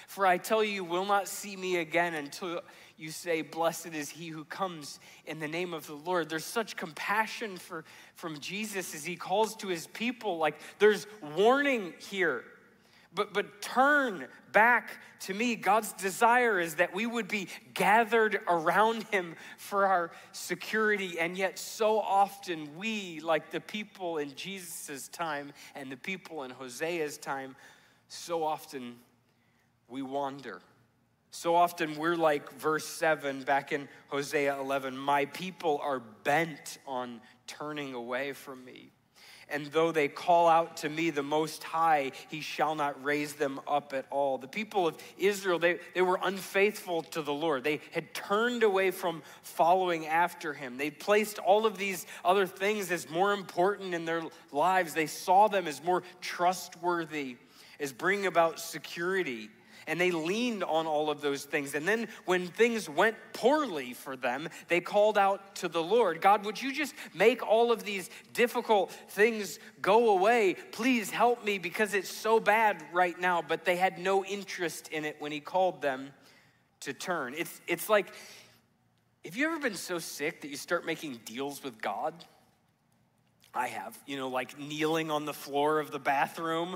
Speaker 4: For I tell you, you will not see me again until you say, blessed is he who comes in the name of the Lord. There's such compassion from Jesus as he calls to his people. Like, there's warning here. But turn back to me. God's desire is that we would be gathered around him for our security. And yet so often we, like the people in Jesus' time and the people in Hosea's time, so often we wander. So often we're like verse 7 back in Hosea 11. My people are bent on turning away from me. And though they call out to me, the Most High, he shall not raise them up at all. The people of Israel, they were unfaithful to the Lord. They had turned away from following after him. They placed all of these other things as more important in their lives. They saw them as more trustworthy, as bringing about security. And they leaned on all of those things. And then when things went poorly for them, they called out to the Lord. God, would you just make all of these difficult things go away? Please help me because it's so bad right now. But they had no interest in it when he called them to turn. It's like, have you ever been so sick that you start making deals with God? I have, like kneeling on the floor of the bathroom.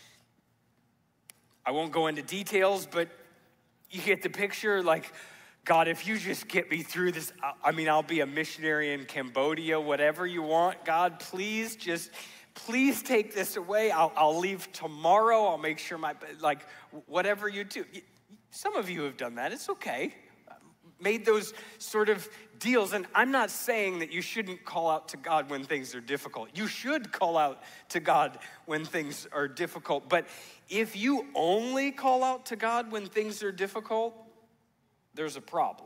Speaker 4: I won't go into details, but you get the picture. Like, God, if you just get me through this, I'll be a missionary in Cambodia, whatever you want. God, please take this away. I'll leave tomorrow. I'll make sure whatever you do. Some of you have done that. It's okay. Made those sort of deals. And I'm not saying that you shouldn't call out to God when things are difficult. You should call out to God when things are difficult. But if you only call out to God when things are difficult, there's a problem.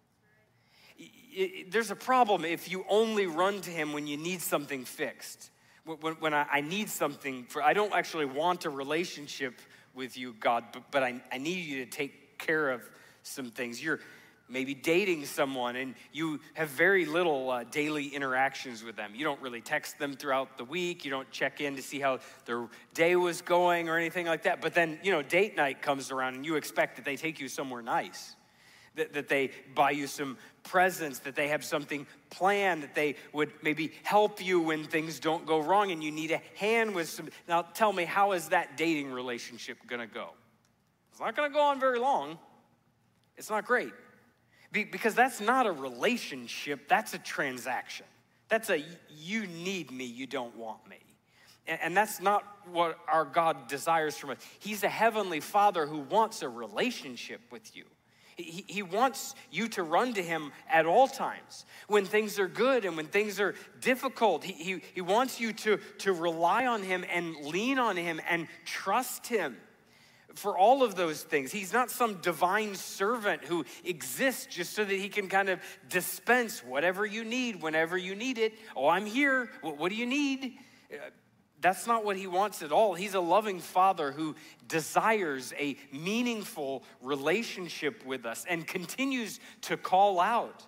Speaker 4: There's a problem if you only run to him when you need something fixed. When I need something, I don't actually want a relationship with you, God, but I need you to take care of some things. You're maybe dating someone and you have very little daily interactions with them. You don't really text them throughout the week. You don't check in to see how their day was going or anything like that. But then, date night comes around and you expect that they take you somewhere nice, that they buy you some presents, that they have something planned, that they would maybe help you when things don't go wrong and you need a hand with some. Now tell me, how is that dating relationship gonna go? It's not gonna go on very long. It's not great. Because that's not a relationship, that's a transaction. That's a you need me, you don't want me. And that's not what our God desires from us. He's a heavenly Father who wants a relationship with you. He wants you to run to him at all times. When things are good and when things are difficult, he wants you to rely on him and lean on him and trust him. For all of those things. He's not some divine servant who exists just so that he can kind of dispense whatever you need whenever you need it. Oh, I'm here. What do you need? That's not what he wants at all. He's a loving Father who desires a meaningful relationship with us and continues to call out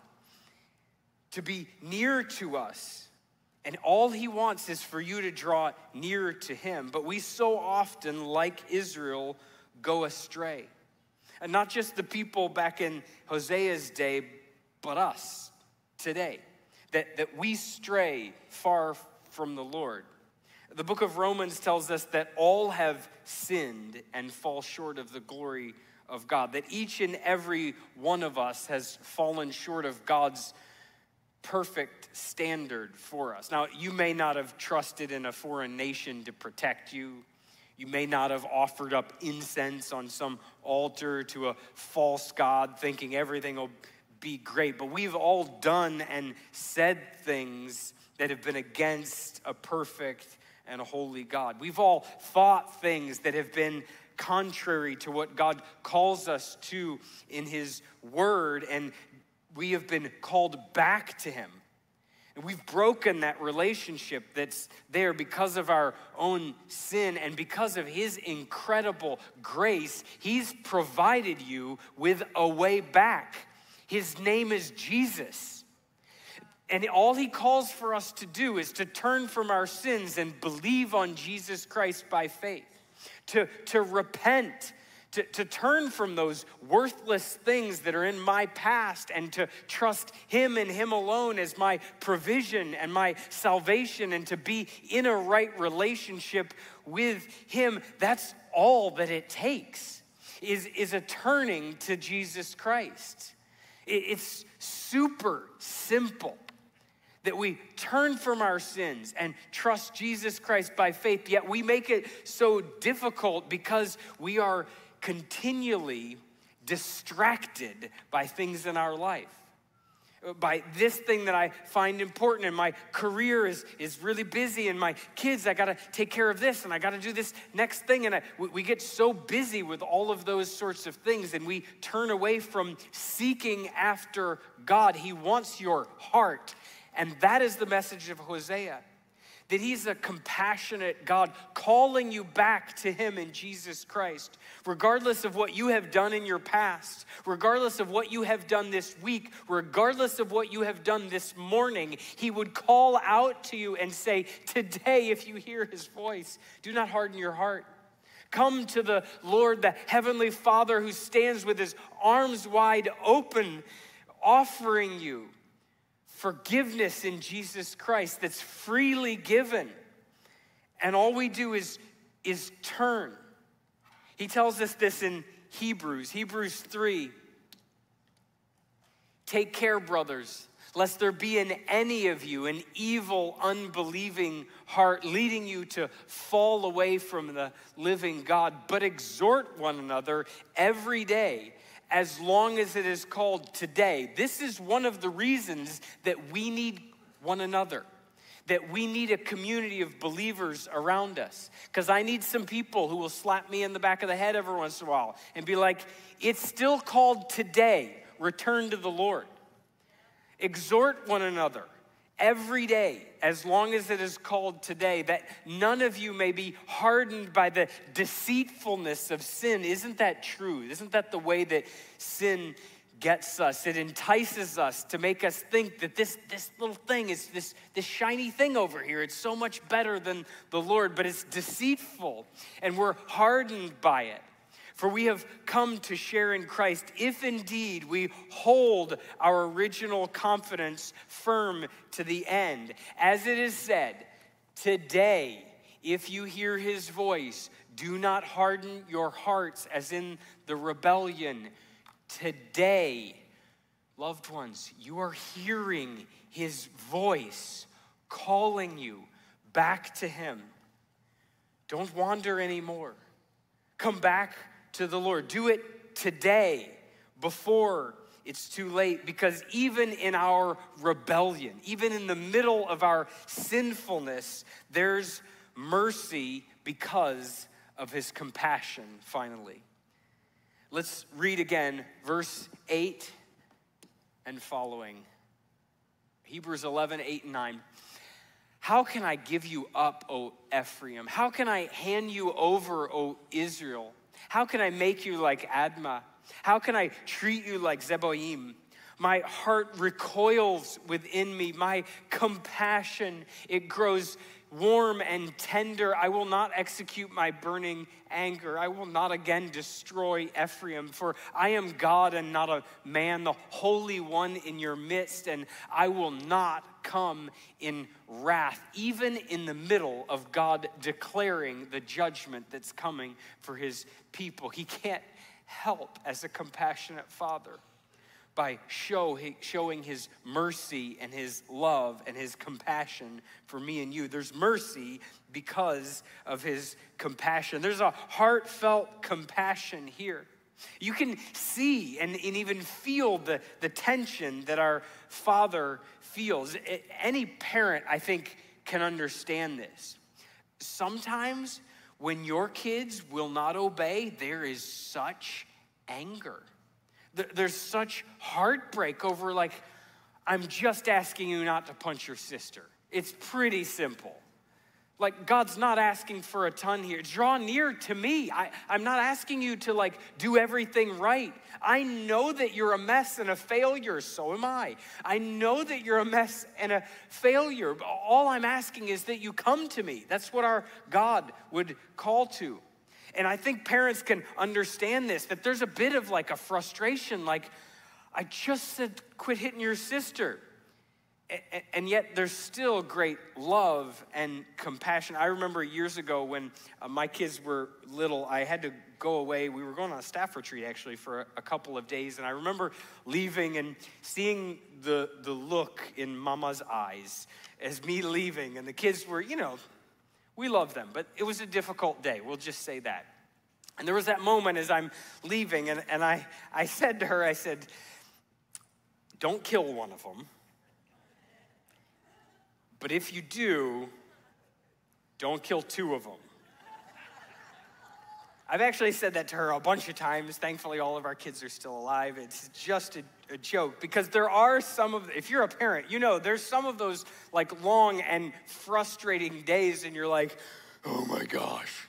Speaker 4: to be near to us. And all he wants is for you to draw near to him. But we so often, like Israel, go astray. And not just the people back in Hosea's day, but us today. That we stray far from the Lord. The book of Romans tells us that all have sinned and fall short of the glory of God. That each and every one of us has fallen short of God's perfect standard for us. Now, you may not have trusted in a foreign nation to protect you. You may not have offered up incense on some altar to a false god thinking everything will be great. But we've all done and said things that have been against a perfect and a holy God. We've all thought things that have been contrary to what God calls us to in his word, and we have been called back to him. And we've broken that relationship that's there because of our own sin, and because of his incredible grace, he's provided you with a way back. His name is Jesus. And all he calls for us to do is to turn from our sins and believe on Jesus Christ by faith, to repent, to turn from those worthless things that are in my past and to trust him and him alone as my provision and my salvation, and to be in a right relationship with him. That's all that it takes, is a turning to Jesus Christ. It's super simple that we turn from our sins and trust Jesus Christ by faith, yet we make it so difficult because we are continually distracted by things in our life. By this thing that I find important, and my career is really busy, and my kids, I gotta take care of this, and I gotta do this next thing, and we get so busy with all of those sorts of things, and we turn away from seeking after God. He wants your heart, and that is the message of Hosea. That he's a compassionate God calling you back to him in Jesus Christ. Regardless of what you have done in your past, regardless of what you have done this week, regardless of what you have done this morning, he would call out to you and say, today, if you hear his voice, do not harden your heart. Come to the Lord, the Heavenly Father, who stands with his arms wide open, offering you forgiveness in Jesus Christ that's freely given. And all we do is turn. He tells us this in Hebrews 3. Take care, brothers, lest there be in any of you an evil, unbelieving heart leading you to fall away from the living God, but exhort one another every day, as long as it is called today. This is one of the reasons that we need one another, that we need a community of believers around us. Because I need some people who will slap me in the back of the head every once in a while and be like, it's still called today. Return to the Lord. Exhort one another every day, as long as it is called today, that none of you may be hardened by the deceitfulness of sin. Isn't that true? Isn't that the way that sin gets us? It entices us to make us think that this little thing is this shiny thing over here. It's so much better than the Lord, but it's deceitful, and we're hardened by it. For we have come to share in Christ if indeed we hold our original confidence firm to the end. As it is said, today, if you hear his voice, do not harden your hearts as in the rebellion. Today, loved ones, you are hearing his voice calling you back to him. Don't wander anymore. Come back to the Lord. Do it today before it's too late, because even in our rebellion, even in the middle of our sinfulness, there's mercy because of his compassion, finally. Let's read again, verse 8 and following. Hebrews 11, 8 and 9. How can I give you up, O Ephraim? How can I hand you over, O Israel? How can I make you like Admah? How can I treat you like Zeboim? My heart recoils within me. My compassion, it grows warm and tender. I will not execute my burning anger. I will not again destroy Ephraim, for I am God and not a man, the Holy One in your midst, and I will not come in wrath, even in the middle of God declaring the judgment that's coming for his people. He can't help, as a compassionate father, by showing his mercy and his love and his compassion for me and you. There's mercy because of his compassion. There's a heartfelt compassion here. You can see and even feel the tension that our Father feels. Any parent, I think, can understand this. Sometimes when your kids will not obey, there is such anger. There's such heartbreak over, like, I'm just asking you not to punch your sister. It's pretty simple. Like, God's not asking for a ton here. Draw near to me. I'm not asking you to, like, do everything right. I know that you're a mess and a failure. So am I. I know that you're a mess and a failure. All I'm asking is that you come to me. That's what our God would call to. And I think parents can understand this, that there's a bit of like a frustration, like, I just said quit hitting your sister. And yet there's still great love and compassion. I remember years ago when my kids were little, I had to go away. We were going on a staff retreat actually for a couple of days. And I remember leaving and seeing the look in Mama's eyes as me leaving. And the kids were, we love them, but it was a difficult day. We'll just say that. And there was that moment as I'm leaving and I said to her, I said, don't kill one of them. But if you do, don't kill two of them. I've actually said that to her a bunch of times. Thankfully, all of our kids are still alive. It's just a joke because there are some of, if you're a parent, there's some of those like long and frustrating days and you're like, oh my gosh.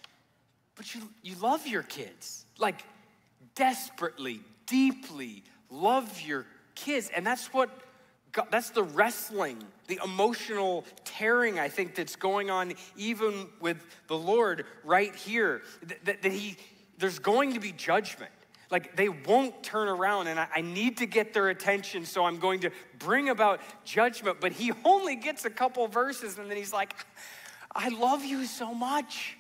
Speaker 4: But you love your kids, like desperately, deeply love your kids. And that's the wrestling, the emotional tearing, I think, that's going on even with the Lord right here. There's going to be judgment. Like, they won't turn around, and I need to get their attention, so I'm going to bring about judgment. But he only gets a couple verses, and then he's like, I love you so much.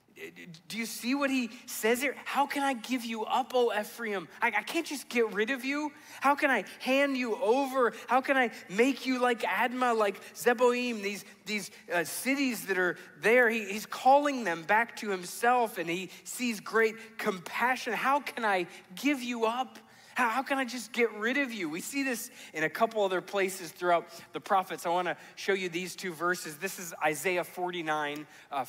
Speaker 4: Do you see what he says here? How can I give you up, O Ephraim? I can't just get rid of you. How can I hand you over? How can I make you like Admah, like Zeboim, these cities that are there? He's calling them back to himself, and he sees great compassion. How can I give you up? How can I just get rid of you? We see this in a couple other places throughout the prophets. I want to show you these two verses. This is Isaiah 49,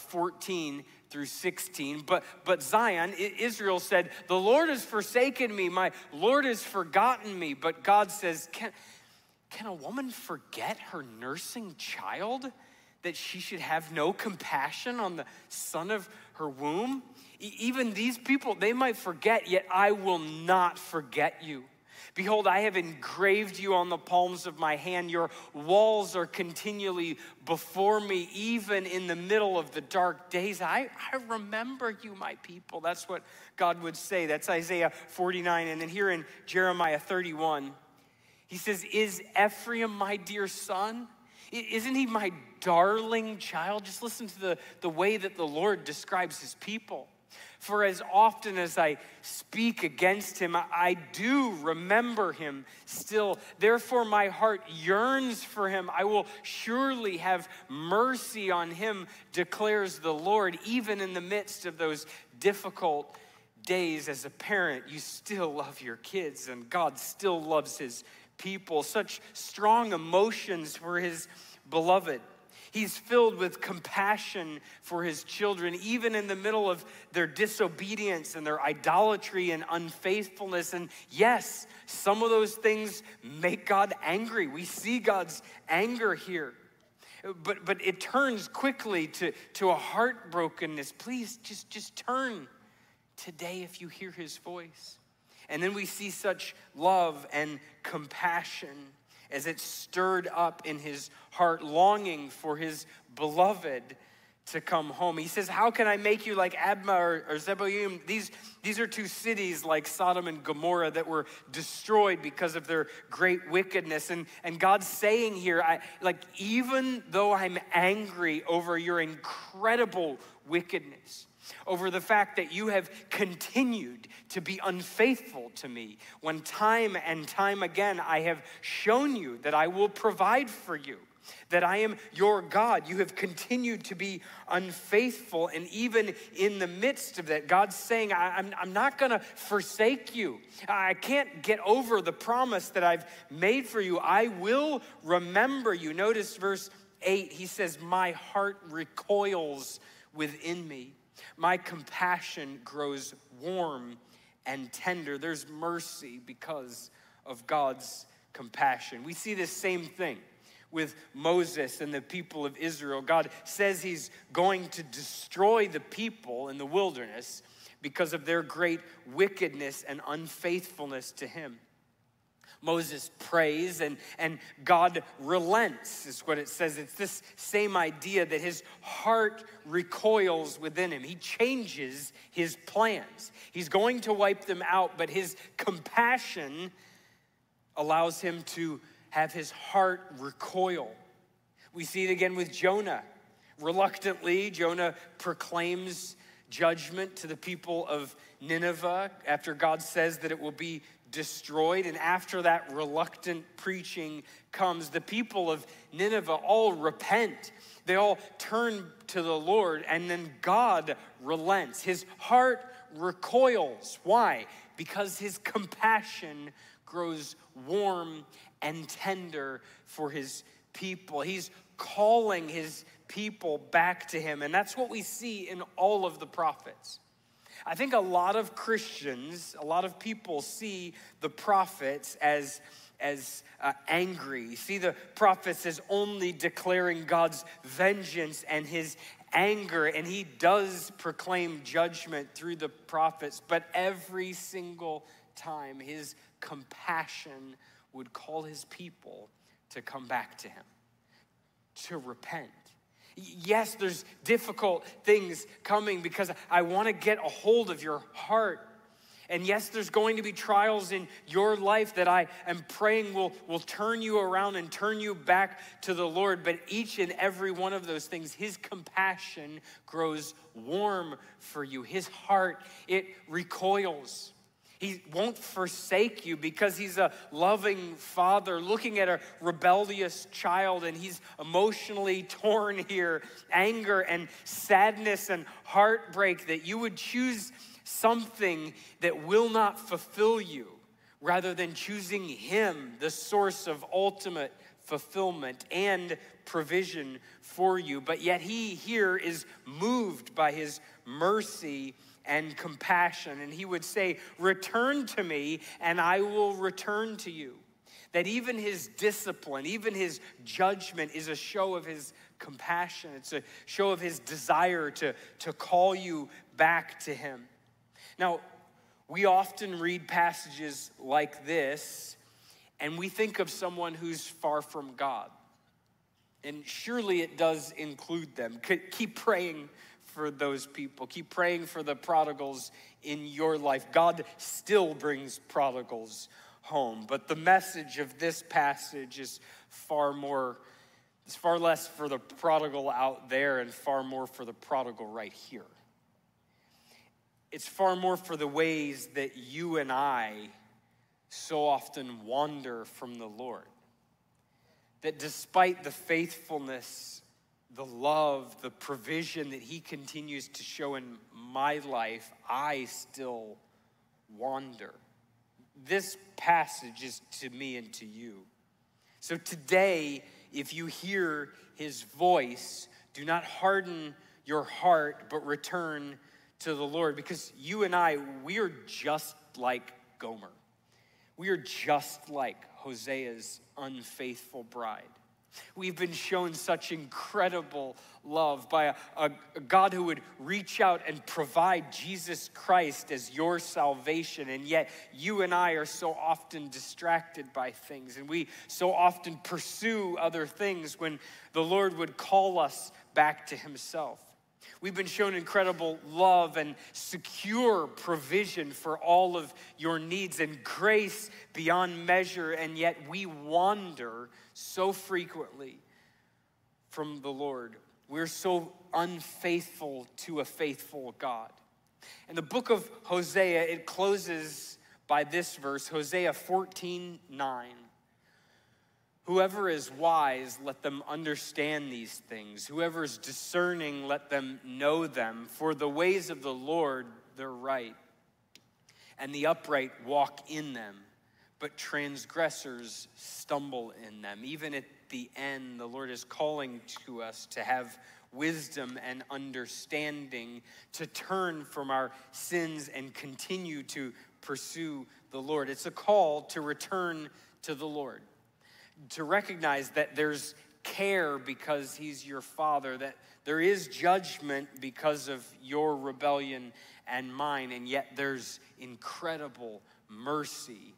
Speaker 4: 14 through 16. But Zion, Israel said, the Lord has forsaken me. My Lord has forgotten me. But God says, can a woman forget her nursing child, that she should have no compassion on the son of her womb? Even these people, they might forget, yet I will not forget you. Behold, I have engraved you on the palms of my hand. Your walls are continually before me, even in the middle of the dark days. I remember you, my people. That's what God would say. That's Isaiah 49. And then here in Jeremiah 31, he says, is Ephraim my dear son? Isn't he my darling child? Just listen to the way that the Lord describes his people. For as often as I speak against him, I do remember him still. Therefore, my heart yearns for him. I will surely have mercy on him, declares the Lord. Even in the midst of those difficult days as a parent, you still love your kids, and God still loves his people. Such strong emotions for his beloved. He's filled with compassion for his children, even in the middle of their disobedience and their idolatry and unfaithfulness. And yes, some of those things make God angry. We see God's anger here. But it turns quickly to a heartbrokenness. Please just turn today if you hear his voice. And then we see such love and compassion as it's stirred up in his heart, longing for his beloved to come home. He says, how can I make you like Admah or Zeboim? These are two cities like Sodom and Gomorrah that were destroyed because of their great wickedness. And God's saying here, even though I'm angry over your incredible wickedness, over the fact that you have continued to be unfaithful to me, when time and time again I have shown you that I will provide for you, that I am your God. You have continued to be unfaithful, and even in the midst of that, God's saying, I'm not gonna forsake you. I can't get over the promise that I've made for you. I will remember you. Notice verse 8, he says, my heart recoils within me. My compassion grows warm and tender. There's mercy because of God's compassion. We see this same thing with Moses and the people of Israel. God says he's going to destroy the people in the wilderness because of their great wickedness and unfaithfulness to him. Moses prays and God relents, is what it says. It's this same idea that his heart recoils within him. He changes his plans. He's going to wipe them out, but his compassion allows him to have his heart recoil. We see it again with Jonah. Reluctantly, Jonah proclaims judgment to the people of Nineveh after God says that it will be destroyed. And after that reluctant preaching comes, the people of Nineveh all repent. They all turn to the Lord, and then God relents. His heart recoils. Why? Because his compassion grows warm and tender for his people. He's calling his people back to him, and that's what we see in all of the prophets. I think a lot of Christians, a lot of people see the prophets as angry, see the prophets as only declaring God's vengeance and his anger, and he does proclaim judgment through the prophets, but every single time his compassion would call his people to come back to him, to repent. Yes, there's difficult things coming because I want to get a hold of your heart. And yes, there's going to be trials in your life that I am praying will turn you around and turn you back to the Lord. But each and every one of those things, his compassion grows warm for you. His heart, it recoils. He won't forsake you because he's a loving father looking at a rebellious child, and he's emotionally torn here. Anger and sadness and heartbreak that you would choose something that will not fulfill you rather than choosing him, the source of ultimate fulfillment and provision for you. But yet he here is moved by his mercy and compassion. And he would say, return to me and I will return to you. That even his discipline, even his judgment is a show of his compassion. It's a show of his desire to call you back to him. Now, we often read passages like this and we think of someone who's far from God. And surely it does include them. Keep praying for those people. Keep praying for the prodigals in your life. God still brings prodigals home. But the message of this passage is far less for the prodigal out there and far more for the prodigal right here. It's far more for the ways that you and I so often wander from the Lord. That despite the faithfulness, the love, the provision that he continues to show in my life, I still wander. This passage is to me and to you. So today, if you hear his voice, do not harden your heart, but return to the Lord. Because you and I, we are just like Gomer. We are just like Hosea's unfaithful bride. We've been shown such incredible love by a God who would reach out and provide Jesus Christ as your salvation. And yet you and I are so often distracted by things. And we so often pursue other things when the Lord would call us back to himself. We've been shown incredible love and secure provision for all of your needs and grace beyond measure, and yet we wander so frequently from the Lord. We're so unfaithful to a faithful God. In the book of Hosea, it closes by this verse, Hosea 14:9. Whoever is wise, let them understand these things. Whoever is discerning, let them know them. For the ways of the Lord, they're right, and the upright walk in them, but transgressors stumble in them. Even at the end, the Lord is calling to us to have wisdom and understanding, to turn from our sins and continue to pursue the Lord. It's a call to return to the Lord. To recognize that there's care because he's your father, that there is judgment because of your rebellion and mine, and yet there's incredible mercy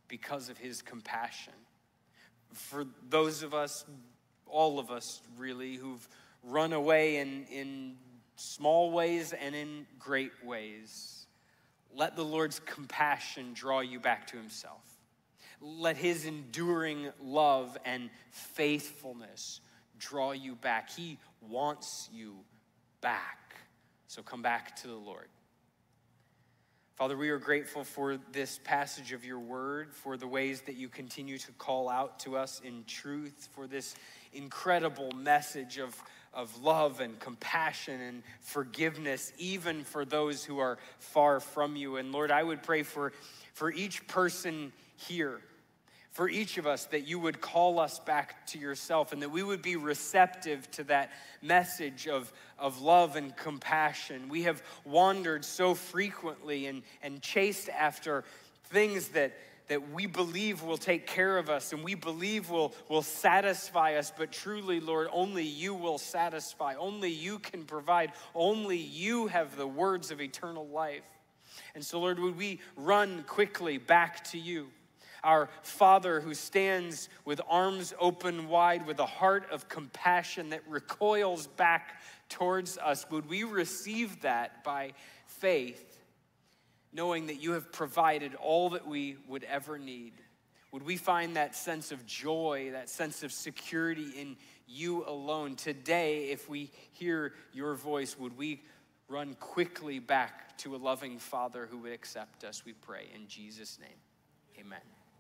Speaker 4: because of his compassion. For those of us, all of us really, who've run away in small ways and in great ways, let the Lord's compassion draw you back to himself. Let his enduring love and faithfulness draw you back. He wants you back. So come back to the Lord. Father, we are grateful for this passage of your word, for the ways that you continue to call out to us in truth, for this incredible message of love and compassion and forgiveness, even for those who are far from you. And Lord, I would pray for each person here, for each of us, that you would call us back to yourself and that we would be receptive to that message of love and compassion. We have wandered so frequently and chased after things that we believe will take care of us and we believe will satisfy us. But truly, Lord, only you will satisfy. Only you can provide. Only you have the words of eternal life. And so, Lord, would we run quickly back to you, our Father who stands with arms open wide, with a heart of compassion that recoils back towards us. Would we receive that by faith, knowing that you have provided all that we would ever need? Would we find that sense of joy, that sense of security in you alone? Today, if we hear your voice, would we run quickly back to a loving Father who would accept us? We pray in Jesus' name, amen.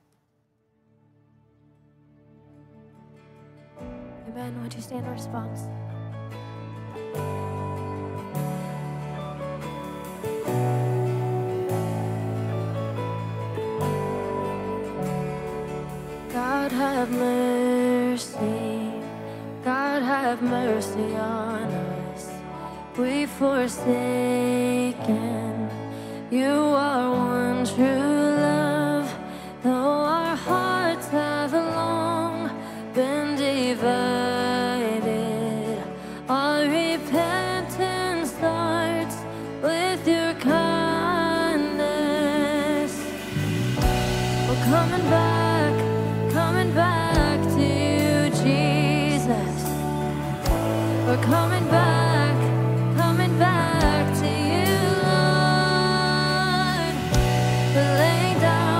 Speaker 5: Amen. Would you stand in response? God have mercy. God have mercy on us. We've forsaken. You are one true love. Though our hearts have long been divided, our repentance starts with your kindness. We're coming back to you, Jesus. We're coming back to you, Lord. We're laying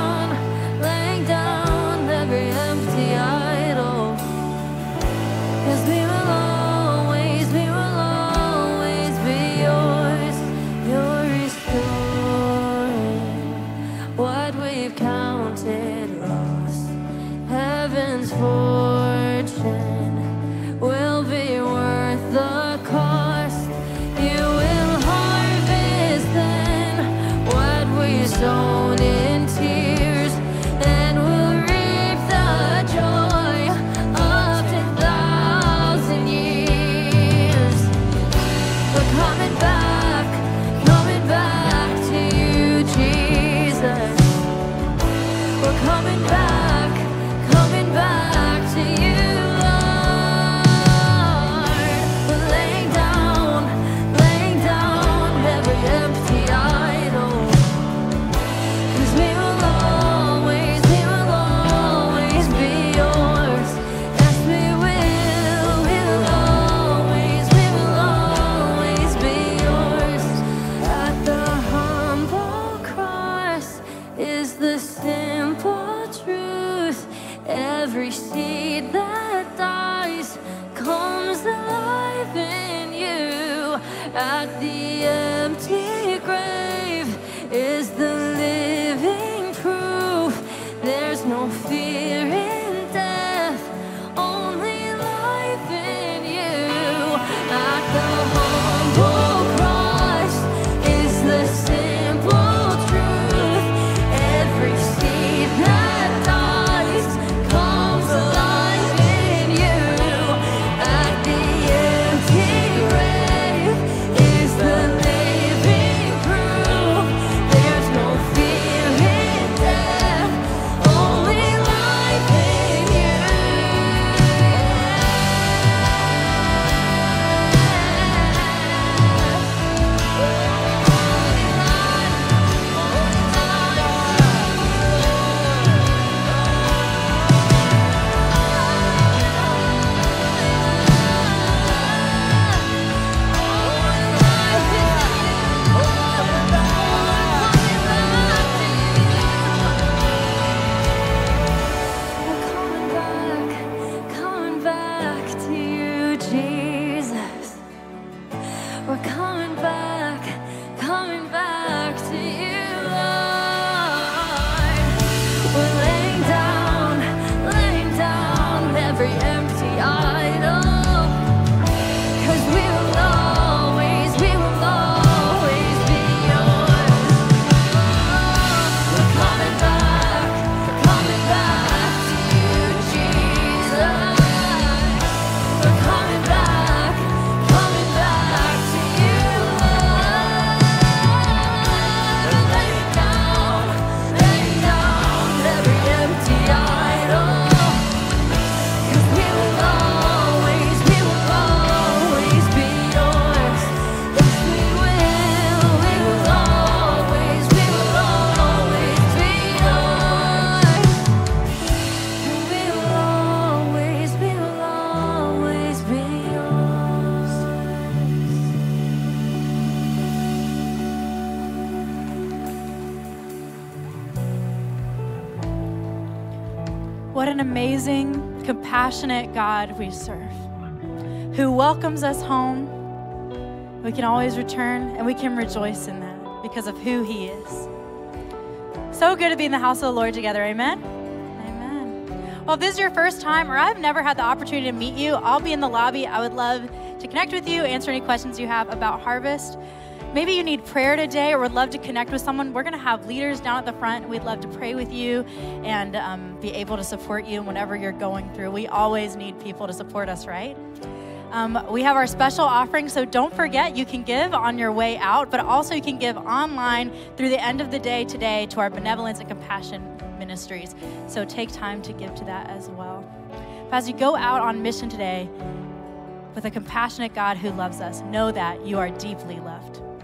Speaker 5: down every empty idol. 'Cause we will always be yours. You're restoring what we've counted lost. Heaven's fortune will be worth the cost. You will harvest then what we sown in tears, and we'll reap the joy of 10,000 years. We're coming back to you, Jesus. We're coming back to you, Lord. We're laying down every empty idol. 'Cause we will always be yours. Yes, we will always be yours. At the humble cross is the simple truth. Every seed that dies comes alive in you. At the empty grave is the living proof. There's no fear in death, only life in you. At the humble cross is the simple truth. Every seed that dies comes alive in
Speaker 2: What an amazing, compassionate God we serve, who welcomes us home. We can always return, and we can rejoice in that because of who he is. So good to be in the house of the Lord together, amen? Amen. Well, if this is your first time, or I've never had the opportunity to meet you, I'll be in the lobby. I would love to connect with you, answer any questions you have about Harvest. Maybe you need prayer today or would love to connect with someone. We're going to have leaders down at the front. We'd love to pray with you and be able to support you in whatever you're going through. We always need people to support us, right? We have our special offering, so don't forget you can give on your way out, but also you can give online through the end of the day today to our benevolence and compassion ministries. So take time to give to that as well. But as you go out on mission today with a compassionate God who loves us, know that you are deeply loved.